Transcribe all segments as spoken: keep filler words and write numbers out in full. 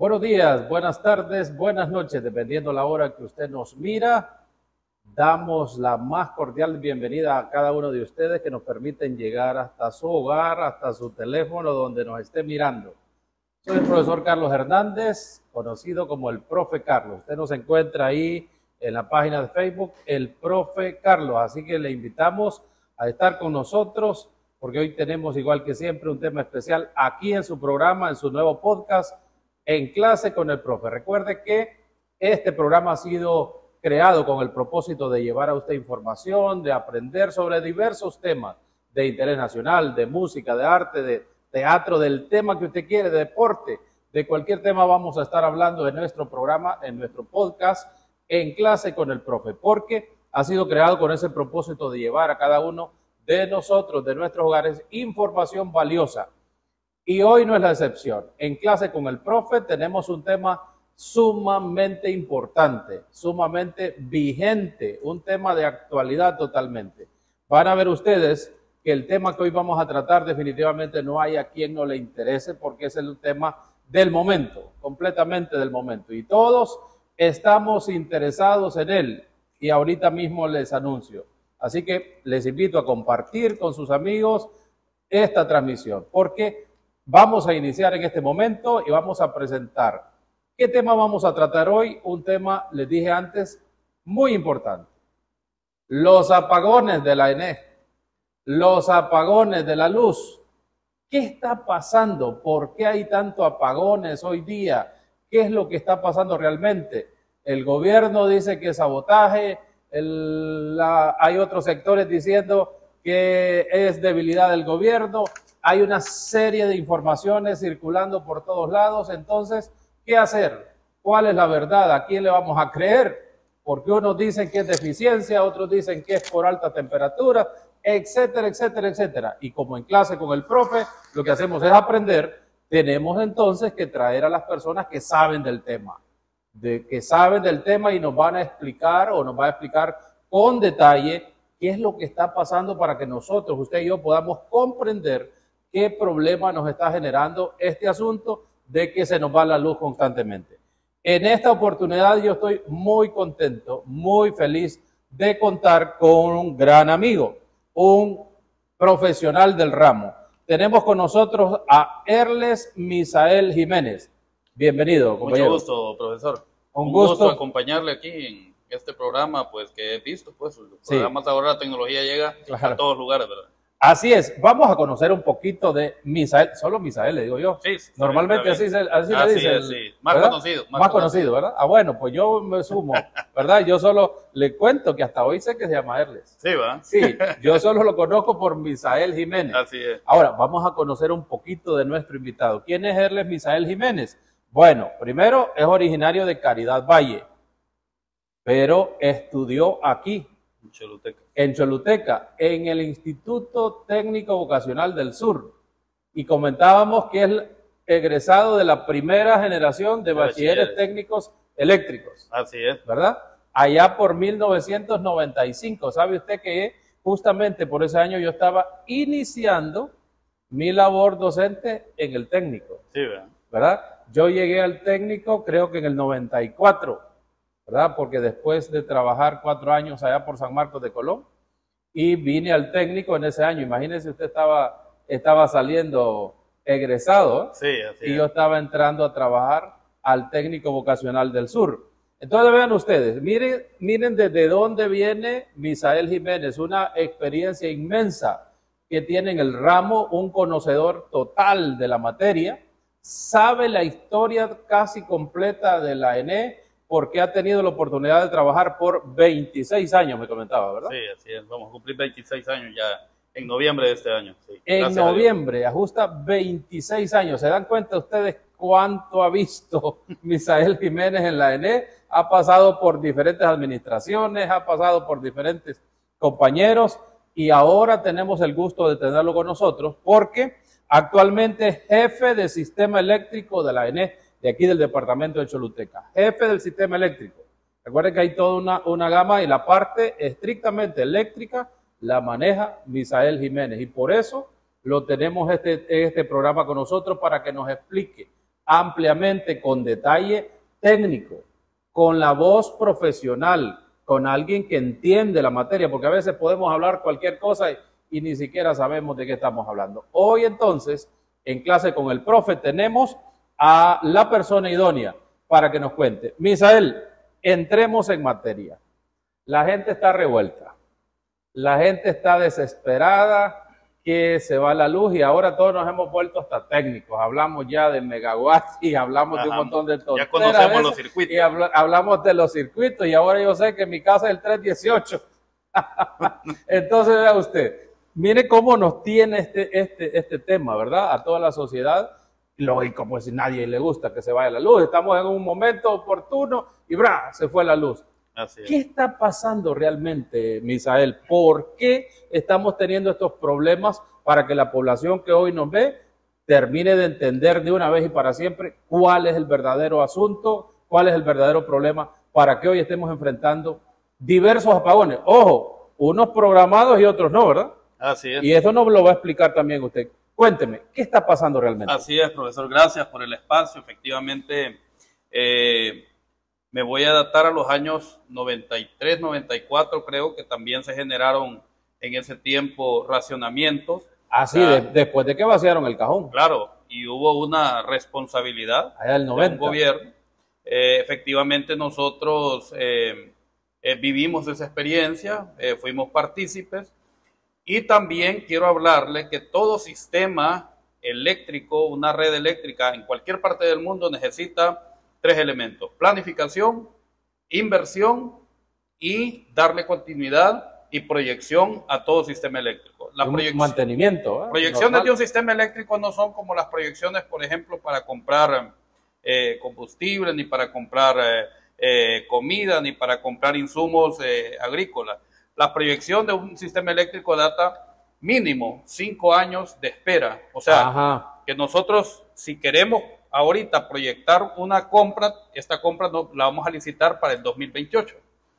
Buenos días, buenas tardes, buenas noches, dependiendo la hora que usted nos mira. Damos la más cordial bienvenida a cada uno de ustedes que nos permiten llegar hasta su hogar, hasta su teléfono, donde nos esté mirando. Soy el profesor Carlos Hernández, conocido como el Profe Carlos. Usted nos encuentra ahí en la página de Facebook, el Profe Carlos. Así que le invitamos a estar con nosotros, porque hoy tenemos, igual que siempre, un tema especial aquí en su programa, en su nuevo podcast, En Clase con el Profe. Recuerde que este programa ha sido creado con el propósito de llevar a usted información, de aprender sobre diversos temas de interés nacional, de música, de arte, de teatro, del tema que usted quiere, de deporte, de cualquier tema vamos a estar hablando en nuestro programa, en nuestro podcast, En Clase con el Profe, porque ha sido creado con ese propósito de llevar a cada uno de nosotros, de nuestros hogares, información valiosa. Y hoy no es la excepción. En Clase con el Profe tenemos un tema sumamente importante, sumamente vigente, un tema de actualidad totalmente. Van a ver ustedes que el tema que hoy vamos a tratar definitivamente no hay a quien no le interese, porque es el tema del momento, completamente del momento. Y todos estamos interesados en él. Y ahorita mismo les anuncio. Así que les invito a compartir con sus amigos esta transmisión, porque vamos a iniciar en este momento y vamos a presentar. ¿Qué tema vamos a tratar hoy? Un tema, les dije antes, muy importante. Los apagones de la E N E, los apagones de la luz. ¿Qué está pasando? ¿Por qué hay tantos apagones hoy día? ¿Qué es lo que está pasando realmente? El gobierno dice que es sabotaje, el, la, hay otros sectores diciendo que es debilidad del gobierno, hay una serie de informaciones circulando por todos lados. Entonces, ¿qué hacer? ¿Cuál es la verdad? ¿A quién le vamos a creer? Porque unos dicen que es deficiencia, otros dicen que es por alta temperatura, etcétera, etcétera, etcétera. Y como en Clase con el Profe, lo que hacemos es aprender, tenemos entonces que traer a las personas que saben del tema. De que saben del tema y nos van a explicar o nos va a explicar con detalle qué es lo que está pasando para que nosotros, usted y yo, podamos comprender qué problema nos está generando este asunto de que se nos va la luz constantemente. En esta oportunidad yo estoy muy contento, muy feliz de contar con un gran amigo, un profesional del ramo. Tenemos con nosotros a Erles Misael Jiménez. Bienvenido, compañero. Mucho gusto, profesor. Un, Un gusto. gusto acompañarle aquí en este programa, pues que he visto, pues los Sí. programas ahora la tecnología llega Claro. a todos lugares, ¿verdad? Así es, vamos a conocer un poquito de Misael, solo Misael le digo yo. Sí, sí, Normalmente así, se, así, así le dicen. es, sí. Más ¿verdad? conocido. Más, más conocido, ¿verdad? Ah, bueno, pues yo me sumo, ¿verdad? Yo solo le cuento que hasta hoy sé que se llama Erles. Sí, ¿verdad? Sí, yo solo lo conozco por Misael Jiménez. Así es. Ahora, vamos a conocer un poquito de nuestro invitado. ¿Quién es Erles Misael Jiménez? Bueno, primero es originario de Caridad Valle, pero estudió aquí, Choluteca. en Choluteca, en el Instituto Técnico Vocacional del Sur. Y comentábamos que es egresado de la primera generación de, de bachilleres, bachilleres técnicos eléctricos. Así es. ¿Verdad? Allá por mil novecientos noventa y cinco. ¿Sabe usted que justamente por ese año yo estaba iniciando mi labor docente en el técnico? Sí, ¿verdad? ¿Verdad? Yo llegué al técnico creo que en el noventa y cuatro, ¿verdad? Porque después de trabajar cuatro años allá por San Marcos de Colón, y vine al técnico en ese año. Imagínense, usted estaba, estaba saliendo egresado, ¿eh? Sí, así y es. yo estaba entrando a trabajar al técnico vocacional del sur. Entonces vean ustedes, miren, miren desde dónde viene Misael Jiménez, una experiencia inmensa que tiene en el ramo, un conocedor total de la materia, sabe la historia casi completa de la E N E, porque ha tenido la oportunidad de trabajar por veintiséis años, me comentaba, ¿verdad? Sí, así es. Vamos a cumplir veintiséis años ya en noviembre de este año. Sí. En noviembre, ajusta veintiséis años. ¿Se dan cuenta ustedes cuánto ha visto Misael Jiménez en la E N E? Ha pasado por diferentes administraciones, ha pasado por diferentes compañeros y ahora tenemos el gusto de tenerlo con nosotros porque actualmente es jefe de sistema eléctrico de la E N E de aquí del departamento de Choluteca, jefe del sistema eléctrico. Recuerden que hay toda una, una gama y la parte estrictamente eléctrica la maneja Misael Jiménez y por eso lo tenemos este, este programa con nosotros para que nos explique ampliamente, con detalle técnico, con la voz profesional, con alguien que entiende la materia, porque a veces podemos hablar cualquier cosa y, y ni siquiera sabemos de qué estamos hablando. Hoy entonces, en clase con el profe, tenemos a la persona idónea para que nos cuente. Misael, entremos en materia. La gente está revuelta, la gente está desesperada, que se va la luz y ahora todos nos hemos vuelto hasta técnicos. Hablamos ya de megawatts y hablamos Ajá, de un montón de tonterías. Ya conocemos los circuitos. Y habla, hablamos de los circuitos y ahora yo sé que en mi casa es el tres dieciocho. Entonces, vea usted, mire cómo nos tiene este, este, este tema, ¿verdad? A toda la sociedad. Lógico, pues si nadie le gusta que se vaya la luz. Estamos en un momento oportuno y ¡bra! Se fue la luz. Así es. ¿Qué está pasando realmente, Misael? ¿Por qué estamos teniendo estos problemas para que la población que hoy nos ve termine de entender de una vez y para siempre cuál es el verdadero asunto, cuál es el verdadero problema para que hoy estemos enfrentando diversos apagones? Ojo, unos programados y otros no, ¿verdad? Así es. Y eso nos lo va a explicar también usted. Cuénteme, ¿qué está pasando realmente? Así es, profesor. Gracias por el espacio. Efectivamente, eh, me voy a adaptar a los años noventa y tres, noventa y cuatro, creo que también se generaron en ese tiempo racionamientos. Así, ah, de, después de que vaciaron el cajón. Claro, y hubo una responsabilidad allá del noventa. del gobierno. Eh, efectivamente, nosotros eh, eh, vivimos esa experiencia, eh, fuimos partícipes, y también quiero hablarle que todo sistema eléctrico, una red eléctrica en cualquier parte del mundo necesita tres elementos: planificación, inversión y darle continuidad y proyección a todo sistema eléctrico. La un mantenimiento. ¿eh? Proyecciones Normal. de un sistema eléctrico no son como las proyecciones, por ejemplo, para comprar eh, combustible, ni para comprar eh, eh, comida, ni para comprar insumos eh, agrícolas. La proyección de un sistema eléctrico data mínimo cinco años de espera. O sea, Ajá. que nosotros, si queremos ahorita proyectar una compra, esta compra no, la vamos a licitar para el dos mil veintiocho.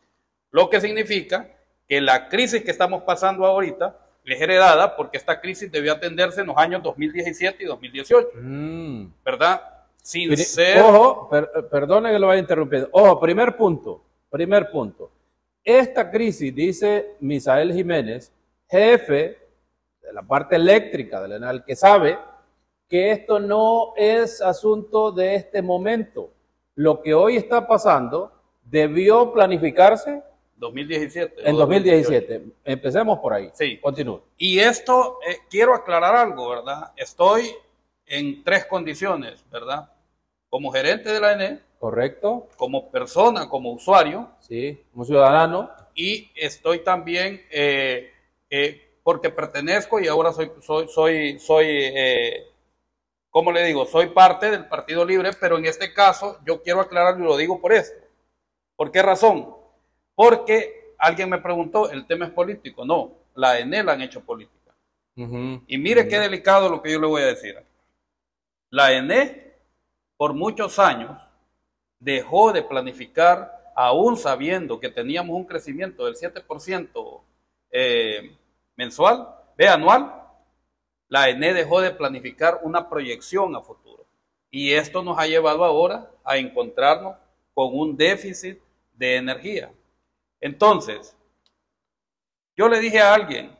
Lo que significa que la crisis que estamos pasando ahorita es heredada porque esta crisis debió atenderse en los años dos mil diecisiete y dos mil dieciocho. Mm. ¿Verdad? Sin Pero, ser... Ojo, per, perdone que lo vaya a interrumpir. Ojo, primer punto, primer punto. Esta crisis, dice Misael Jiménez, jefe de la parte eléctrica del ENAL, que sabe que esto no es asunto de este momento. Lo que hoy está pasando debió planificarse dos mil diecisiete. En dos mil diecisiete. Empecemos por ahí. Sí. Continúe. Y esto, eh, quiero aclarar algo, ¿verdad? Estoy en tres condiciones, ¿verdad? Como gerente de la E N E. Correcto. Como persona, como usuario. Sí, como ciudadano. Y estoy también, eh, eh, porque pertenezco y ahora soy, soy, soy, soy eh, ¿cómo le digo? Soy parte del Partido Libre, pero en este caso yo quiero aclararlo y lo digo por esto. ¿Por qué razón? Porque alguien me preguntó, ¿el tema es político? No, la E N E la han hecho política. Uh-huh. Y mire uh-huh. qué delicado lo que yo le voy a decir. La E N E, por muchos años, dejó de planificar, aún sabiendo que teníamos un crecimiento del siete por ciento eh, mensual, ve anual, la E N E dejó de planificar una proyección a futuro. Y esto nos ha llevado ahora a encontrarnos con un déficit de energía. Entonces, yo le dije a alguien,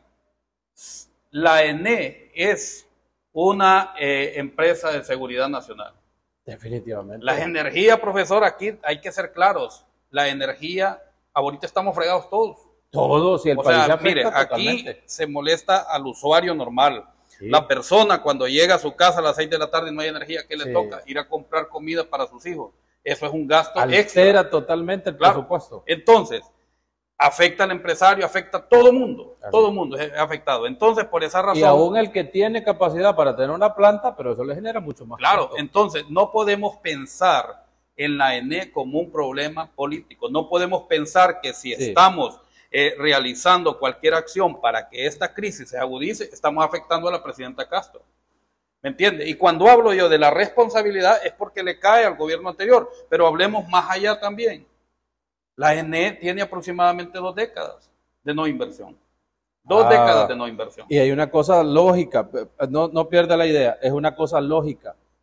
la E N E es una eh, empresa de seguridad nacional. Definitivamente. La energía, profesor, aquí hay que ser claros, la energía, ahorita estamos fregados todos. Todos, y el o país sea, se mire, totalmente. Aquí se molesta al usuario normal. Sí. La persona cuando llega a su casa a las seis de la tarde y no hay energía, ¿qué le sí. toca? Ir a comprar comida para sus hijos. Eso es un gasto Altera extra. totalmente el claro. presupuesto. Entonces, afecta al empresario, afecta a todo el mundo. Así. Todo el mundo es afectado. Entonces, por esa razón... Y aún el que tiene capacidad para tener una planta, pero eso le genera mucho más. Claro, costo. Entonces no podemos pensar en la E N E como un problema político. No podemos pensar que si sí. estamos eh, realizando cualquier acción para que esta crisis se agudice, estamos afectando a la presidenta Castro. ¿Me entiende? Y cuando hablo yo de la responsabilidad es porque le cae al gobierno anterior, pero hablemos más allá también. La E N E tiene aproximadamente dos décadas de no inversión. Dos ah, décadas de no inversión. Y hay una cosa lógica, no, no pierda la idea, es una cosa lógica.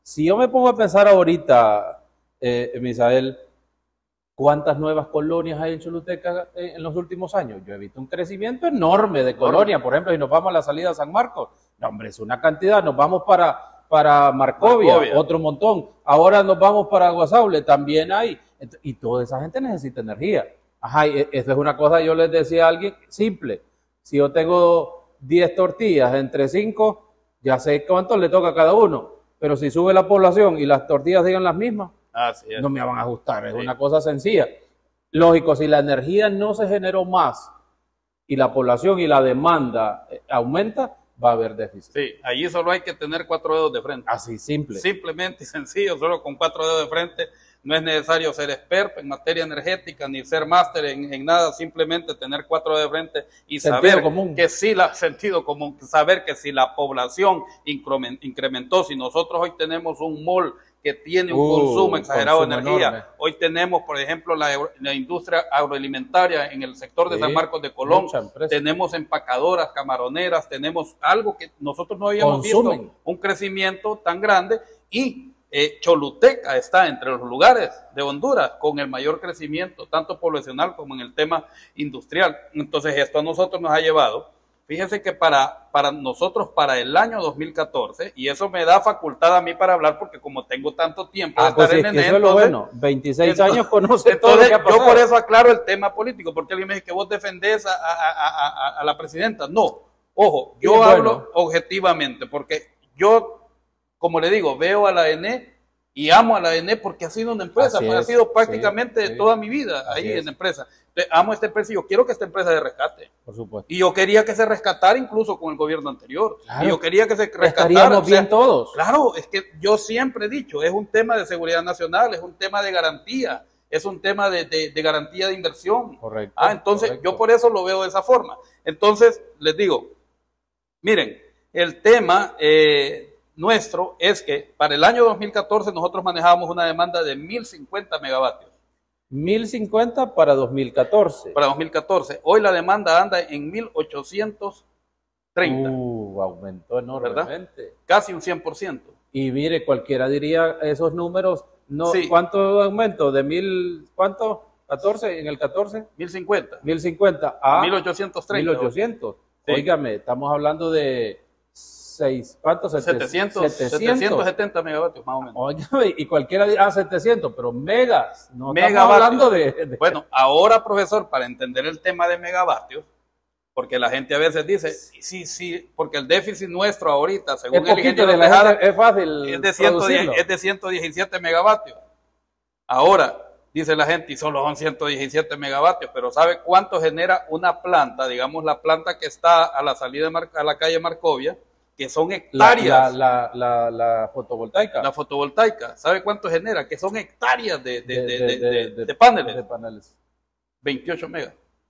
Si yo me pongo a pensar ahorita, eh, Misael, ¿cuántas nuevas colonias hay en Choluteca en los últimos años? Yo he visto un crecimiento enorme de colonias. Por ejemplo, si nos vamos a la salida de San Marcos, no, hombre, es una cantidad. Nos vamos para, para Marcovia, Marcovia, otro montón. Ahora nos vamos para Guasaule, también hay. Y toda esa gente necesita energía. Ajá, y esto es una cosa, yo les decía a alguien, simple. Si yo tengo diez tortillas entre cinco, ya sé cuánto le toca a cada uno. Pero si sube la población y las tortillas siguen las mismas, Así es. no me van a ajustar. Es sí. una cosa sencilla. Lógico, si la energía no se generó más y la población y la demanda aumenta, va a haber déficit. Sí, allí solo hay que tener cuatro dedos de frente. Así, simple. Simplemente y sencillo, solo con cuatro dedos de frente. No es necesario ser experto en materia energética ni ser máster en, en nada, simplemente tener cuatro dedos de frente y sentido saber común. que si la sentido común, saber que si la población incrementó, si nosotros hoy tenemos un mall que tiene un uh, consumo exagerado consumo de energía, enorme. Hoy tenemos, por ejemplo, la, la industria agroalimentaria en el sector de sí, San Marcos de Colón, tenemos empacadoras, camaroneras, tenemos algo que nosotros no habíamos Consumen. visto, un crecimiento tan grande y Eh, Choluteca está entre los lugares de Honduras con el mayor crecimiento, tanto poblacional como en el tema industrial. Entonces esto a nosotros nos ha llevado, fíjense que para, para nosotros, para el año dos mil catorce, y eso me da facultad a mí para hablar porque como tengo tanto tiempo de ah, estar pues en sí, ENE, eso es lo bueno, veintiséis entonces, años conoce entonces, todo lo que ha pasado. Yo por eso aclaro el tema político, porque alguien me dice que vos defendés a, a, a, a, a la presidenta. No, ojo, yo sí, hablo bueno. objetivamente, porque yo... Como le digo, veo a la ENE y amo a la ENE porque ha sido una empresa, pues, ha sido prácticamente sí, sí. toda mi vida ahí en la empresa. Entonces, amo esta empresa y yo quiero que esta empresa se rescate. Por supuesto. Y yo quería que se rescatara incluso con el gobierno anterior. Claro. Y yo quería que se rescatara. Estaríamos o sea, bien todos. Claro, es que yo siempre he dicho, es un tema de seguridad nacional, es un tema de garantía, es un tema de, de, de garantía de inversión. Correcto. Ah, entonces, correcto. yo por eso lo veo de esa forma. Entonces, les digo, miren, el tema... Eh, nuestro es que para el año dos mil catorce nosotros manejábamos una demanda de mil cincuenta megavatios. mil cincuenta para dos mil catorce. Para dos mil catorce. Hoy la demanda anda en mil ochocientos treinta. Uh, aumentó enormemente. ¿Verdad? Casi un cien por ciento. Y mire, cualquiera diría esos números, no, sí. ¿cuánto aumento? ¿De mil, cuánto? ¿catorce? ¿En el catorce? mil cincuenta. mil cincuenta a mil ochocientos treinta. mil ochocientos. Sí. Óigame, estamos hablando de... Seis, ¿cuántos? setecientos, setecientos setenta megavatios, más o menos. Oye, y cualquiera dirá, ah, setecientos, pero megas, no megavatios. Estamos hablando de, de... Bueno, ahora, profesor, para entender el tema de megavatios, porque la gente a veces dice, sí, sí, porque el déficit nuestro ahorita, según es el ingeniero de la Tejada, gente, es fácil es de, ciento diez, es de ciento diecisiete megavatios. Ahora, dice la gente, y solo son ciento diecisiete megavatios, pero ¿sabe cuánto genera una planta? Digamos, la planta que está a la salida de Mar, a la calle Marcovia, que son hectáreas. La, la, la, la fotovoltaica. La fotovoltaica. ¿Sabe cuánto genera? Que son hectáreas de, de, de, de, de, de, de paneles. De paneles. veintiocho megas.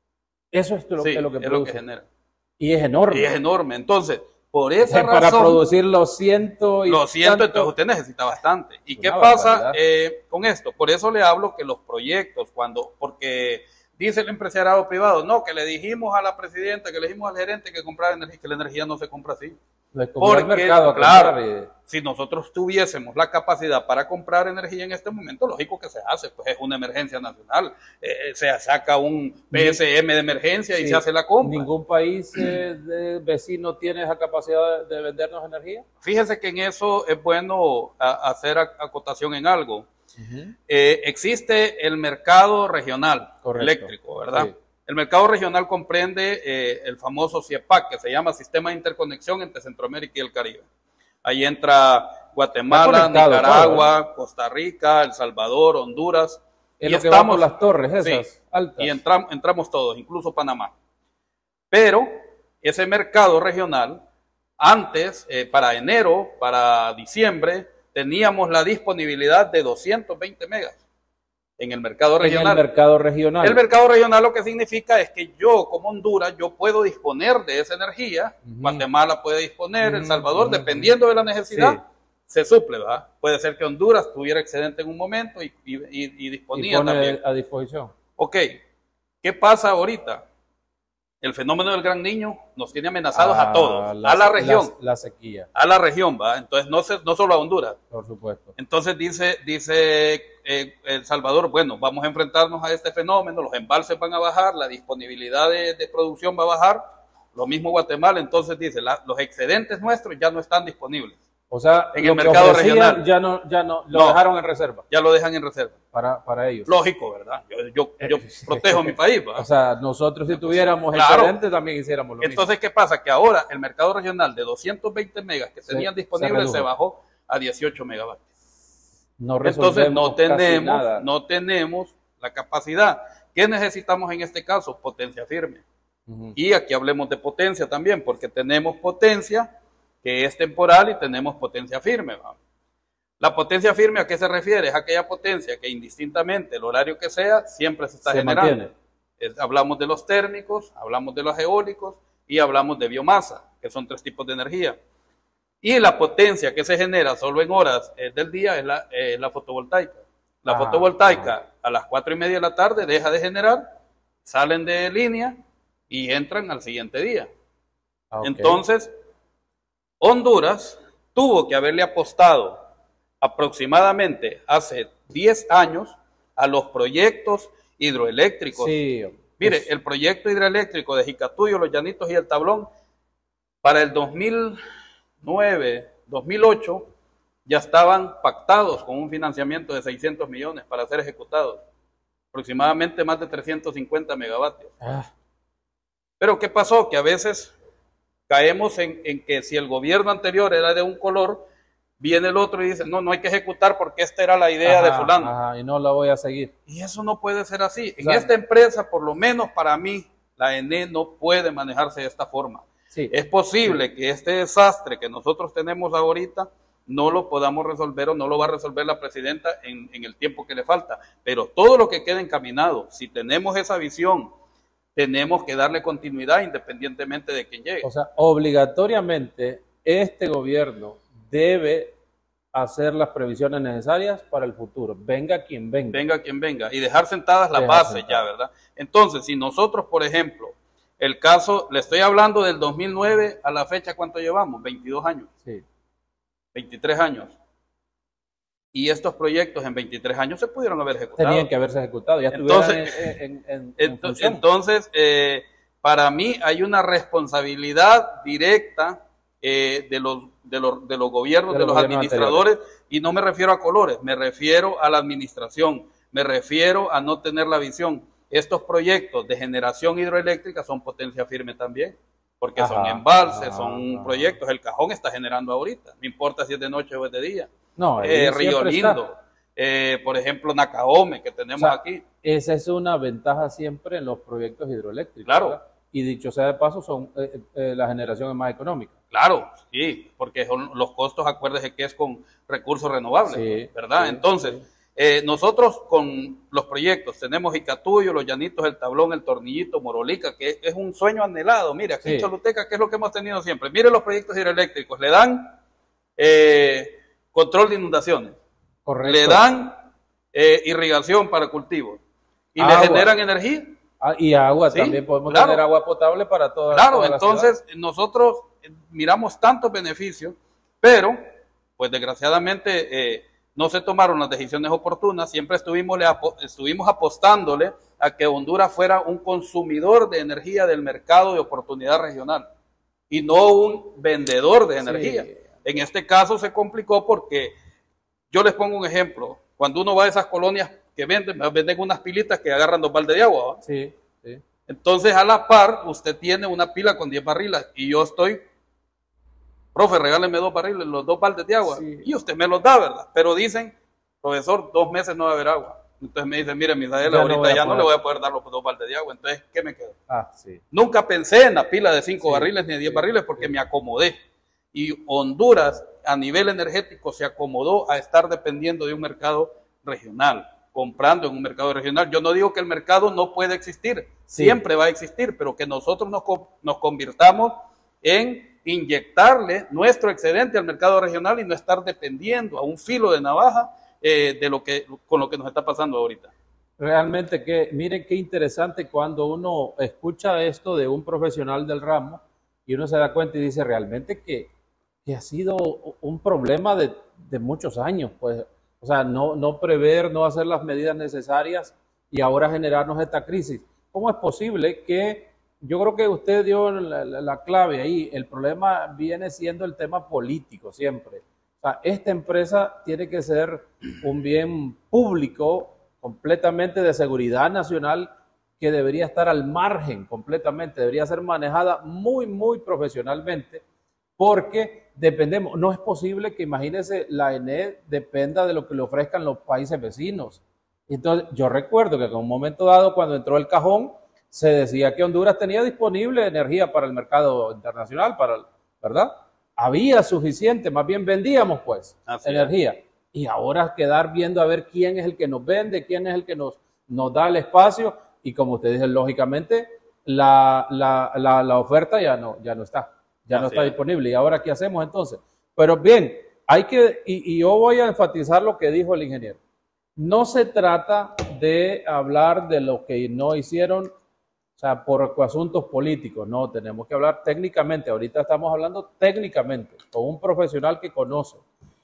Eso es lo, sí, es lo que es produce. lo que genera. Y es enorme. Y es enorme. Entonces, por esa para razón... Para producir los ciento y Los ciento, tanto, entonces usted necesita bastante. ¿Y qué pasa eh, con esto? Por eso le hablo que los proyectos, cuando... Porque... Dice el empresariado privado, no, que le dijimos a la presidenta, que le dijimos al gerente que comprara energía, que la energía no se compra así. Porque, el mercado claro, y... si nosotros tuviésemos la capacidad para comprar energía en este momento, lógico que se hace, pues es una emergencia nacional. Eh, se saca un P S M de emergencia y sí, se hace la compra. ¿Ningún país eh, de vecino tiene esa capacidad de vendernos energía? Fíjese que en eso es bueno a, hacer acotación en algo. Uh-huh. eh, existe el mercado regional Correcto. eléctrico, ¿verdad? Sí. El mercado regional comprende eh, el famoso CIEPAC, que se llama Sistema de Interconexión entre Centroamérica y el Caribe. Ahí entra Guatemala, Nicaragua, todo, ¿eh? Costa Rica, El Salvador, Honduras. Es y lo estamos, que va por las torres esas sí, altas. Y entramos, entramos todos, incluso Panamá. Pero ese mercado regional, antes, eh, para enero, para diciembre, teníamos la disponibilidad de doscientos veinte megas en el mercado regional. En el mercado regional. El mercado regional lo que significa es que yo, como Honduras, yo puedo disponer de esa energía. Uh-huh. Guatemala puede disponer, uh-huh. El Salvador, uh-huh. dependiendo de la necesidad, sí. se suple, ¿verdad? Puede ser que Honduras tuviera excedente en un momento y, y, y, y disponía y pone también. a disposición. Ok, ¿qué pasa ahorita? el fenómeno del Gran Niño nos tiene amenazados a a todos, la, a la región. La, la sequía. A la región, ¿va? Entonces, no, se, no solo a Honduras. Por supuesto. Entonces dice, dice eh, El Salvador, bueno, vamos a enfrentarnos a este fenómeno, los embalses van a bajar, la disponibilidad de, de producción va a bajar, lo mismo Guatemala, entonces dice, la, los excedentes nuestros ya no están disponibles. O sea, en el mercado regional ya no, ya no, lo no, dejaron en reserva. Ya lo dejan en reserva. Para, para ellos. Lógico, ¿verdad? Yo, yo, yo protejo mi país, ¿verdad? O sea, nosotros si tuviéramos claro, excedentes también hiciéramos lo mismo. Entonces, ¿qué pasa? Que ahora el mercado regional de doscientos veinte megas que tenían se, disponibles se, se bajó a dieciocho megavatios. No Entonces, no tenemos, no tenemos la capacidad. ¿Qué necesitamos en este caso? Potencia firme. Uh-huh. Y aquí hablemos de potencia también, porque tenemos potencia que es temporal y tenemos potencia firme. ¿Va? La potencia firme, ¿a qué se refiere? Es aquella potencia que indistintamente, el horario que sea, siempre se está se generando. Es, hablamos de los térmicos, hablamos de los eólicos y hablamos de biomasa, que son tres tipos de energía. Y la potencia que se genera solo en horas eh, del día es la, eh, la fotovoltaica. La ah, fotovoltaica ah. a las cuatro y media de la tarde deja de generar, salen de línea y entran al siguiente día. Okay. Entonces, Honduras tuvo que haberle apostado aproximadamente hace diez años a los proyectos hidroeléctricos. Sí, Mire, pues, el proyecto hidroeléctrico de Jicatuyo, Los Llanitos y El Tablón, para el dos mil nueve, dos mil ocho, ya estaban pactados con un financiamiento de seiscientos millones para ser ejecutados. Aproximadamente más de trescientos cincuenta megavatios. Ah. Pero ¿qué pasó? Que a veces caemos en, en que si el gobierno anterior era de un color, viene el otro y dice, no, no hay que ejecutar porque esta era la idea ajá, de fulano. Ajá, y no la voy a seguir. Y eso no puede ser así. En o sea, esta empresa, por lo menos para mí, la E N E no puede manejarse de esta forma. Sí, es posible sí. que este desastre que nosotros tenemos ahorita no lo podamos resolver o no lo va a resolver la presidenta en, en el tiempo que le falta. Pero todo lo que quede encaminado, si tenemos esa visión, tenemos que darle continuidad independientemente de quién llegue. O sea, obligatoriamente este gobierno debe hacer las previsiones necesarias para el futuro. Venga quien venga. Venga quien venga. Y dejar sentadas las dejar bases sentadas. ya, ¿verdad? Entonces, si nosotros, por ejemplo, el caso, le estoy hablando del dos mil nueve a la fecha, ¿cuánto llevamos? veintidós años. Sí. veintitrés años. Y estos proyectos en veintitrés años se pudieron haber ejecutado. Tenían que haberse ejecutado. Ya entonces, en, en, en, en entonces eh, para mí hay una responsabilidad directa eh, de, los, de, los, de los gobiernos, de, de los, los gobiernos administradores, anteriores. Y no me refiero a colores, me refiero a la administración, me refiero a no tener la visión. Estos proyectos de generación hidroeléctrica son potencia firme también, porque ajá, son embalses, ajá, son ajá. proyectos. El Cajón está generando ahorita, no importa si es de noche o es de día. No, eh, Río Lindo, eh, por ejemplo, Nacaome, que tenemos o sea, aquí. Esa es una ventaja siempre en los proyectos hidroeléctricos. Claro. ¿verdad? Y dicho sea de paso, son eh, eh, la generación es más económica. Claro, sí, porque son los costos, acuérdese que es con recursos renovables, sí, ¿verdad? Sí, Entonces, sí. Eh, nosotros con los proyectos tenemos Jicatuyo, Los Llanitos, El Tablón, El Tornillito, Morolica, que es un sueño anhelado. Mire, aquí sí. en Choluteca, ¿qué es lo que hemos tenido siempre? Mire los proyectos hidroeléctricos, le dan eh, control de inundaciones, correcto. Le dan eh, irrigación para cultivos y agua. Le generan energía. Ah, y agua, ¿sí? También podemos claro. tener agua potable para toda Claro, toda entonces nosotros miramos tantos beneficios, pero pues desgraciadamente eh, no se tomaron las decisiones oportunas. Siempre estuvimos, estuvimos apostándole a que Honduras fuera un consumidor de energía del mercado de oportunidad regional y no un vendedor de energía. Sí. En este caso se complicó porque, yo les pongo un ejemplo, cuando uno va a esas colonias que venden, venden unas pilitas que agarran dos baldes de agua, ¿va? Sí, sí. Entonces a la par usted tiene una pila con diez barrilas y yo estoy, profe, regáleme dos barriles, los dos baldes de agua, sí. y usted me los da, ¿verdad? Pero dicen, profesor, dos meses no va a haber agua. Entonces me dice, mire, Misael, ahorita no ya poder. no le voy a poder dar los dos baldes de agua, entonces, ¿qué me quedo? Ah, sí. Nunca pensé en la pila de cinco sí, barriles ni de diez sí, barriles porque sí. me acomodé. Y Honduras, a nivel energético, se acomodó a estar dependiendo de un mercado regional, comprando en un mercado regional. Yo no digo que el mercado no puede existir, sí. siempre va a existir, pero que nosotros nos, nos convirtamos en inyectarle nuestro excedente al mercado regional y no estar dependiendo a un filo de navaja eh, de lo que, con lo que nos está pasando ahorita. realmente que, miren qué interesante cuando uno escucha esto de un profesional del ramo y uno se da cuenta y dice realmente que, que ha sido un problema de, de muchos años, pues, o sea, no, no prever, no hacer las medidas necesarias y ahora generarnos esta crisis. ¿Cómo es posible que, yo creo que usted dio la, la, la clave ahí, el problema viene siendo el tema político siempre? O sea, esta empresa tiene que ser un bien público completamente de seguridad nacional que debería estar al margen completamente, debería ser manejada muy, muy profesionalmente, porque dependemos, no es posible que imagínense la E N E dependa de lo que le ofrezcan los países vecinos. Entonces, yo recuerdo que en un momento dado, cuando entró el cajón, se decía que Honduras tenía disponible energía para el mercado internacional, para, ¿verdad? Había suficiente, más bien vendíamos pues Así energía. Es. Y ahora quedar viendo a ver quién es el que nos vende, quién es el que nos, nos da el espacio. Y como usted dice, lógicamente, la, la, la, la oferta ya no, ya no está, ya Así no está es. disponible. ¿Y ahora qué hacemos entonces? Pero bien, hay que, y, y yo voy a enfatizar lo que dijo el ingeniero. No se trata de hablar de lo que no hicieron, o sea, por asuntos políticos, no, tenemos que hablar técnicamente. Ahorita estamos hablando técnicamente, con un profesional que conoce.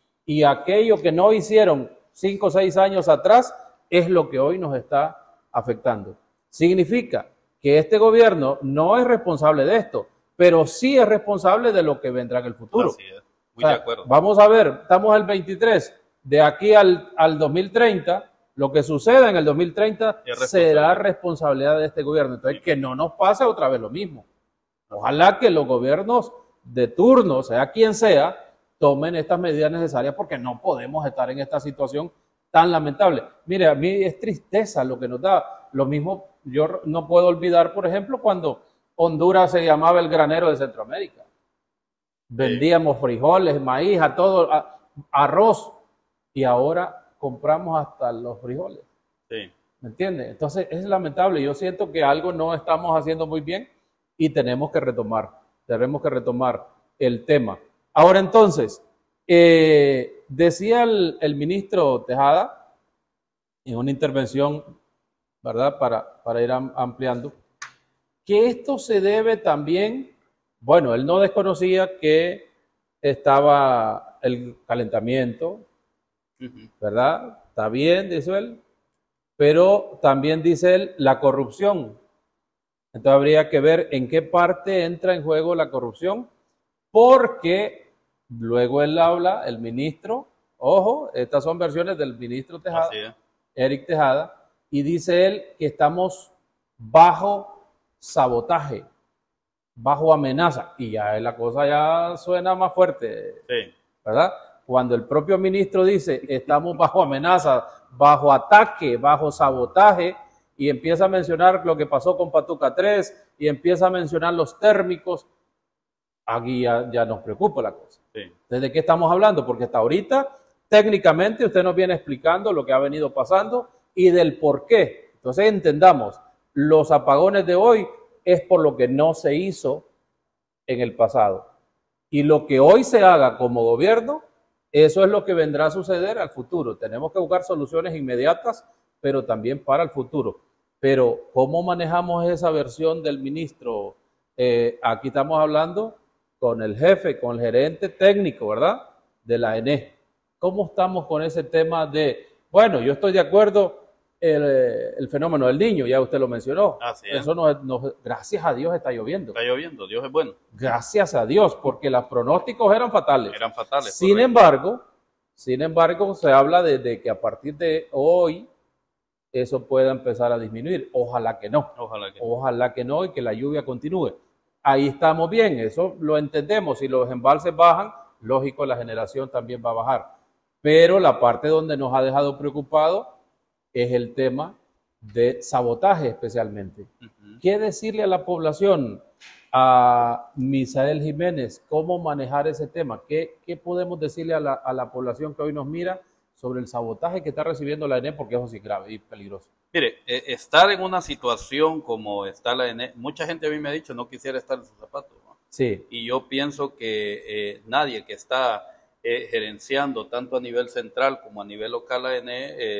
Y aquello que no hicieron cinco o seis años atrás es lo que hoy nos está afectando. Significa que este gobierno no es responsable de esto, pero sí es responsable de lo que vendrá en el futuro. Así es. Muy o sea, de acuerdo. Vamos a ver, estamos el veintitrés, de aquí al, al dos mil treinta, lo que suceda en el dos mil treinta será responsabilidad de este gobierno. Entonces, sí. que no nos pase otra vez lo mismo. Ojalá que los gobiernos de turno, sea quien sea, tomen estas medidas necesarias porque no podemos estar en esta situación tan lamentable. Mire, a mí es tristeza lo que nos da. Lo mismo, yo no puedo olvidar, por ejemplo, cuando Honduras se llamaba el granero de Centroamérica. Vendíamos frijoles, maíz, a todo, a, arroz, y ahora compramos hasta los frijoles. Sí. ¿Me entiendes? Entonces es lamentable. Yo siento que algo no estamos haciendo muy bien y tenemos que retomar, tenemos que retomar el tema. Ahora entonces, eh, decía el, el ministro Tejada en una intervención, ¿verdad? Para, para ir ampliando, que esto se debe también, bueno, él no desconocía que estaba el calentamiento, ¿verdad? Está bien, dice él, pero también dice él la corrupción. Entonces habría que ver en qué parte entra en juego la corrupción, porque luego él habla, el ministro, ojo, estas son versiones del ministro Tejada, Eric Tejada, y dice él que estamos bajo sabotaje, bajo amenaza, y ya la cosa ya suena más fuerte, sí. ¿verdad? Cuando el propio ministro dice estamos bajo amenaza, bajo ataque, bajo sabotaje, y empieza a mencionar lo que pasó con Patuca tres, y empieza a mencionar los térmicos, aquí ya, ya nos preocupa la cosa. Sí. ¿Desde qué estamos hablando? Porque hasta ahorita, técnicamente, usted nos viene explicando lo que ha venido pasando y del por qué. Entonces entendamos, los apagones de hoy es por lo que no se hizo en el pasado. Y lo que hoy se haga como gobierno, eso es lo que vendrá a suceder al futuro. Tenemos que buscar soluciones inmediatas, pero también para el futuro. Pero, ¿cómo manejamos esa versión del ministro? Eh, aquí estamos hablando con el jefe, con el gerente técnico, ¿verdad? De la E N E. ¿Cómo estamos con ese tema de, bueno, yo estoy de acuerdo, el, el fenómeno del niño, ya usted lo mencionó. Así es. Eso no, no, gracias a Dios está lloviendo. Está lloviendo, Dios es bueno. Gracias a Dios, porque los pronósticos eran fatales. Eran fatales. Sin correcto. embargo, sin embargo, se habla de, de que a partir de hoy eso pueda empezar a disminuir. Ojalá que no. Ojalá que no. Ojalá que no y que la lluvia continúe. Ahí estamos bien, eso lo entendemos. Si los embalses bajan, lógico, la generación también va a bajar. Pero la parte donde nos ha dejado preocupado es el tema de sabotaje especialmente. Uh-huh. ¿Qué decirle a la población? A Misael Jiménez, ¿cómo manejar ese tema? ¿Qué, qué podemos decirle a la, a la población que hoy nos mira sobre el sabotaje que está recibiendo la E N E? Porque eso sí es grave y peligroso. Mire, eh, estar en una situación como está la E N E, mucha gente a mí me ha dicho no quisiera estar en sus zapatos, ¿no? Sí. Y yo pienso que eh, nadie que está eh, gerenciando tanto a nivel central como a nivel local la E N E, eh,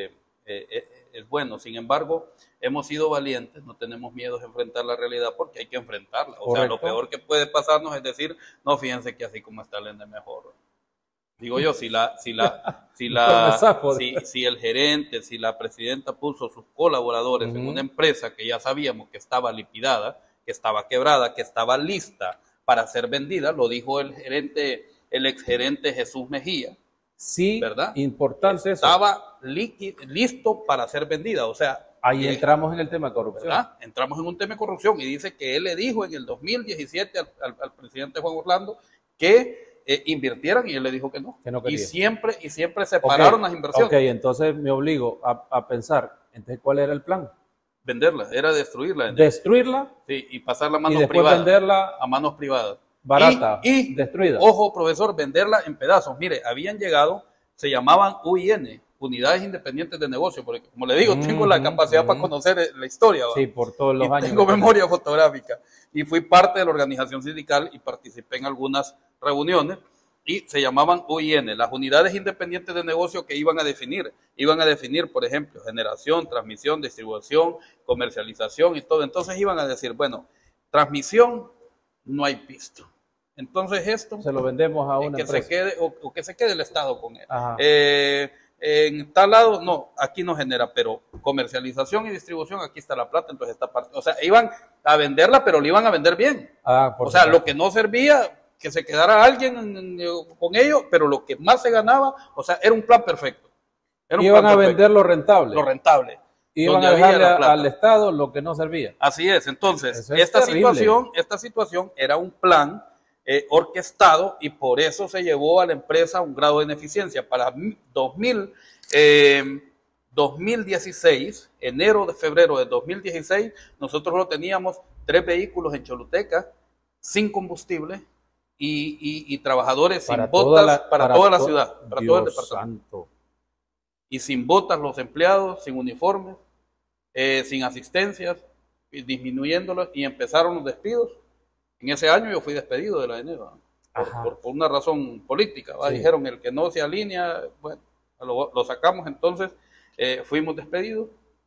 eh, eh, es bueno. Sin embargo, hemos sido valientes, no tenemos miedo de enfrentar la realidad porque hay que enfrentarla. O Correcto. sea, lo peor que puede pasarnos es decir, no, fíjense que así como está el N mejor. Digo yo, si la, si la, si la, si, si el gerente, si la presidenta puso sus colaboradores uh-huh. en una empresa que ya sabíamos que estaba liquidada, que estaba quebrada, que estaba lista para ser vendida, lo dijo el gerente, el exgerente Jesús Mejía. Sí, ¿verdad? Importante eso. Estaba liqui, listo para ser vendida, o sea. Ahí eh, entramos en el tema de corrupción. ¿verdad? Entramos en un tema de corrupción y dice que él le dijo en el dos mil diecisiete al, al, al presidente Juan Orlando que Eh, invirtieran y él le dijo que no. Que no y siempre y siempre separaron okay. las inversiones. Ok, entonces me obligo a, a pensar, entonces ¿cuál era el plan? Venderla, era destruirla. Destruirla. Sí, y pasarla a manos y después privadas. venderla a manos privadas. Barata y, y destruida. Ojo, profesor, venderla en pedazos. Mire, habían llegado, se llamaban U I N, Unidades Independientes de Negocio, porque como le digo, mm, tengo la capacidad mm, para conocer la historia. ¿va? Sí, por todos los y años. Tengo memoria fotográfica. Y fui parte de la organización sindical y participé en algunas reuniones. Y se llamaban U I N, las unidades independientes de negocio que iban a definir, iban a definir, por ejemplo, generación, transmisión, distribución, comercialización y todo. Entonces iban a decir, bueno, transmisión, no hay pisto. Entonces esto... Se lo vendemos a una que empresa. Se quede, o, o que se quede el Estado con él. Eh, en tal lado, no, aquí no genera, pero comercialización y distribución, aquí está la plata, entonces esta parte. O sea, iban a venderla, pero le iban a vender bien. Ah, por o sea, supuesto. Lo que no servía... que se quedara alguien con ellos, pero lo que más se ganaba, o sea, era un plan perfecto. Era un Iban plan a perfecto. vender lo rentable. Lo rentable. Iban a dejarle al Estado lo que no servía. Así es. Entonces, es esta terrible. situación, esta situación era un plan eh, orquestado y por eso se llevó a la empresa a un grado de ineficiencia. Para dos mil, eh, dos mil dieciséis, enero de febrero de dos mil dieciséis, nosotros lo teníamos tres vehículos en Choluteca, sin combustible, Y, y, y trabajadores para sin botas la, para, para toda la ciudad, para Dios todo el departamento. Santo. Y sin botas los empleados, sin uniformes, eh, sin asistencias, y disminuyéndolos, y empezaron los despidos. En ese año yo fui despedido de la E N E, por, por, por una razón política. Sí. Dijeron, el que no se alinea, bueno, lo, lo sacamos, entonces eh, fuimos despedidos,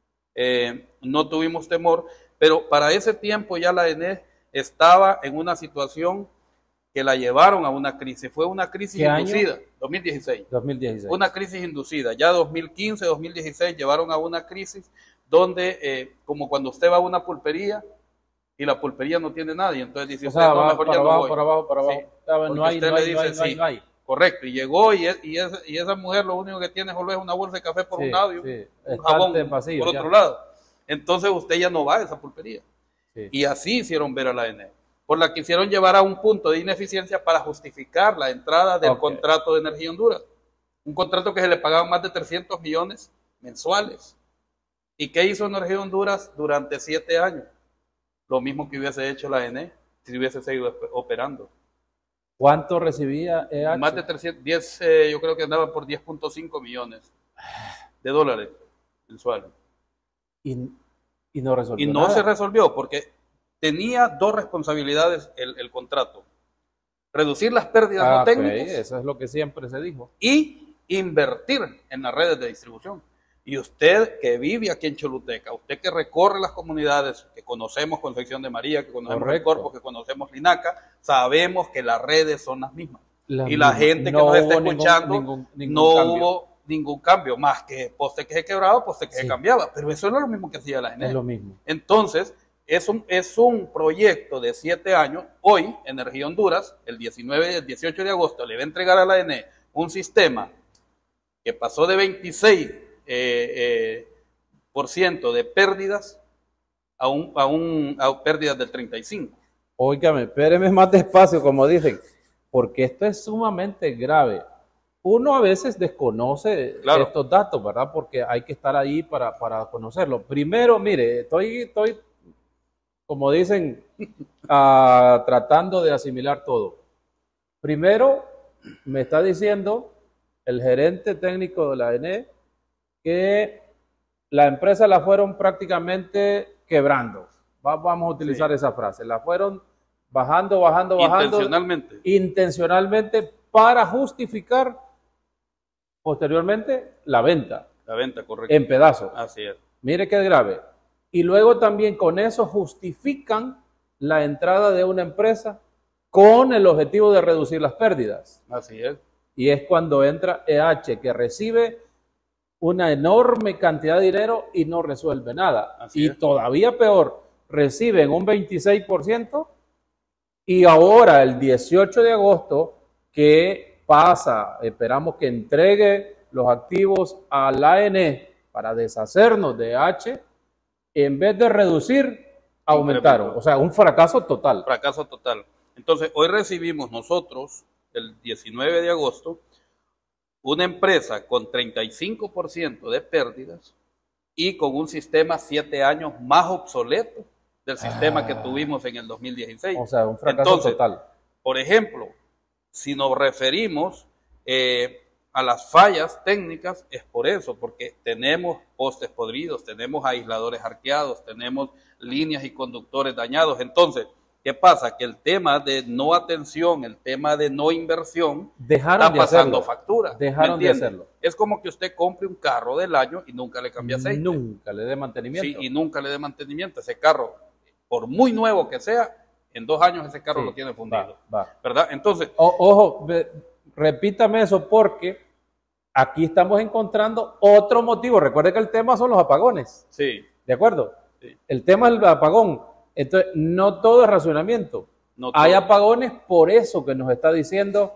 eh, no tuvimos temor, pero para ese tiempo ya la E N E estaba en una situación que la llevaron a una crisis. Fue una crisis inducida. Año? dos mil dieciséis. dos mil dieciséis. Una crisis inducida. Ya dos mil quince, dos mil dieciséis llevaron a una crisis donde, eh, como cuando usted va a una pulpería y la pulpería no tiene nadie, entonces dice, o sea, usted, va, no, mejor para ya abajo, no voy. Para abajo, para abajo, sí. no hay, usted no le hay, dice, no hay, sí, no hay, no hay. Correcto, y llegó y, es, y, es, y esa mujer lo único que tiene es una bolsa de café por sí, un lado y un, sí. un jabón pasillo, por otro ya. lado. Entonces usted ya no va a esa pulpería. Sí. Y así hicieron ver a la E N E. Por la que quisieron llevar a un punto de ineficiencia para justificar la entrada del okay. contrato de Energía Honduras. Un contrato que se le pagaban más de trescientos millones mensuales. ¿Y qué hizo Energía Honduras durante siete años? Lo mismo que hubiese hecho la E N E si hubiese seguido operando. ¿Cuánto recibía E H? Más de trescientos, diez, eh, yo creo que andaba por diez punto cinco millones de dólares mensuales. Y, y no resolvió Y no nada. se resolvió porque tenía dos responsabilidades el, el contrato. Reducir las pérdidas ah, no técnicas. Okay. Eso es lo que siempre se dijo. Y invertir en las redes de distribución. Y usted que vive aquí en Choluteca, usted que recorre las comunidades, que conocemos Concepción de María, que conocemos Correcto. El Corpus, que conocemos Linaca, sabemos que las redes son las mismas. La y la gente no que nos está ningún, escuchando, ningún, ningún no cambio. hubo ningún cambio, más que poste que se quebraba, poste que sí. se cambiaba. Pero eso no es lo mismo que hacía la E N E. Es lo mismo. Entonces, Es un, es un proyecto de siete años. Hoy, Energía Honduras, el diecinueve, el dieciocho de agosto, le va a entregar a la E N E un sistema que pasó de veintiséis por ciento eh, eh, por ciento de pérdidas a, un, a, un, a pérdidas del treinta y cinco por ciento. Óigame, espéreme más despacio, como dicen, porque esto es sumamente grave. Uno a veces desconoce claro. estos datos, ¿verdad? Porque hay que estar ahí para, para conocerlo. Primero, mire, estoy... estoy como dicen, uh, tratando de asimilar todo. Primero, me está diciendo el gerente técnico de la E N E que la empresa la fueron prácticamente quebrando. Va, vamos a utilizar sí. esa frase. La fueron bajando, bajando, bajando. Intencionalmente. Intencionalmente para justificar posteriormente la venta. La venta, correcto. En pedazos. Así es. Mire qué grave. Y luego también con eso justifican la entrada de una empresa con el objetivo de reducir las pérdidas. Así es. Y es cuando entra E H, que recibe una enorme cantidad de dinero y no resuelve nada. Así y es. Todavía peor, reciben un veintiséis por ciento y ahora el dieciocho de agosto que pasa, esperamos que entregue los activos a la A N E para deshacernos de E H, en vez de reducir, aumentaron. O sea, un fracaso total. Fracaso total. Entonces, hoy recibimos nosotros, el diecinueve de agosto, una empresa con treinta y cinco por ciento de pérdidas y con un sistema siete años más obsoleto del sistema ah. que tuvimos en el dos mil dieciséis. O sea, un fracaso Entonces, total. Por ejemplo, si nos referimos eh, a las fallas técnicas, es por eso, porque tenemos postes podridos, tenemos aisladores arqueados, tenemos líneas y conductores dañados. Entonces, ¿qué pasa? Que el tema de no atención, el tema de no inversión, Dejaron está pasando factura. Dejaron de hacerlo. Es como que usted compre un carro del año y nunca le cambia aceite. Nunca le dé mantenimiento. Sí, y nunca le dé mantenimiento. Ese carro, por muy nuevo que sea, en dos años ese carro sí, lo tiene fundido. Va, va. ¿Verdad? Entonces... O, ojo, repítame eso porque aquí estamos encontrando otro motivo. Recuerde que el tema son los apagones. Sí. ¿De acuerdo? Sí. El tema es el apagón. Entonces, no todo es racionamiento. No Hay todo. apagones por eso que nos está diciendo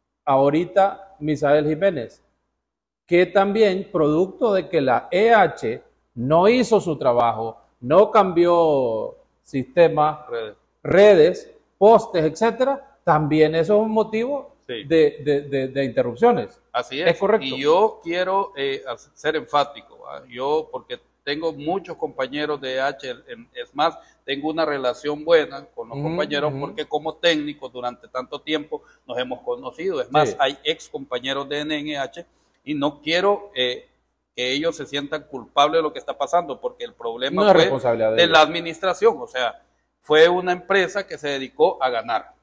ahorita Misael Jiménez, que también producto de que la E H no hizo su trabajo, no cambió sistemas, redes, redes postes, etcétera, también eso es un motivo sí. de, de, de, de interrupciones. Así es. Es correcto. Y yo quiero eh, ser enfático, ¿va? Yo porque tengo muchos compañeros de E H, es más, tengo una relación buena con los uh-huh, compañeros uh-huh. porque como técnicos durante tanto tiempo nos hemos conocido. Es más, sí. hay ex compañeros de N N H y no quiero eh, que ellos se sientan culpables de lo que está pasando, porque el problema no fue responsabilidad de, de la administración, o sea, fue una empresa que se dedicó a ganar.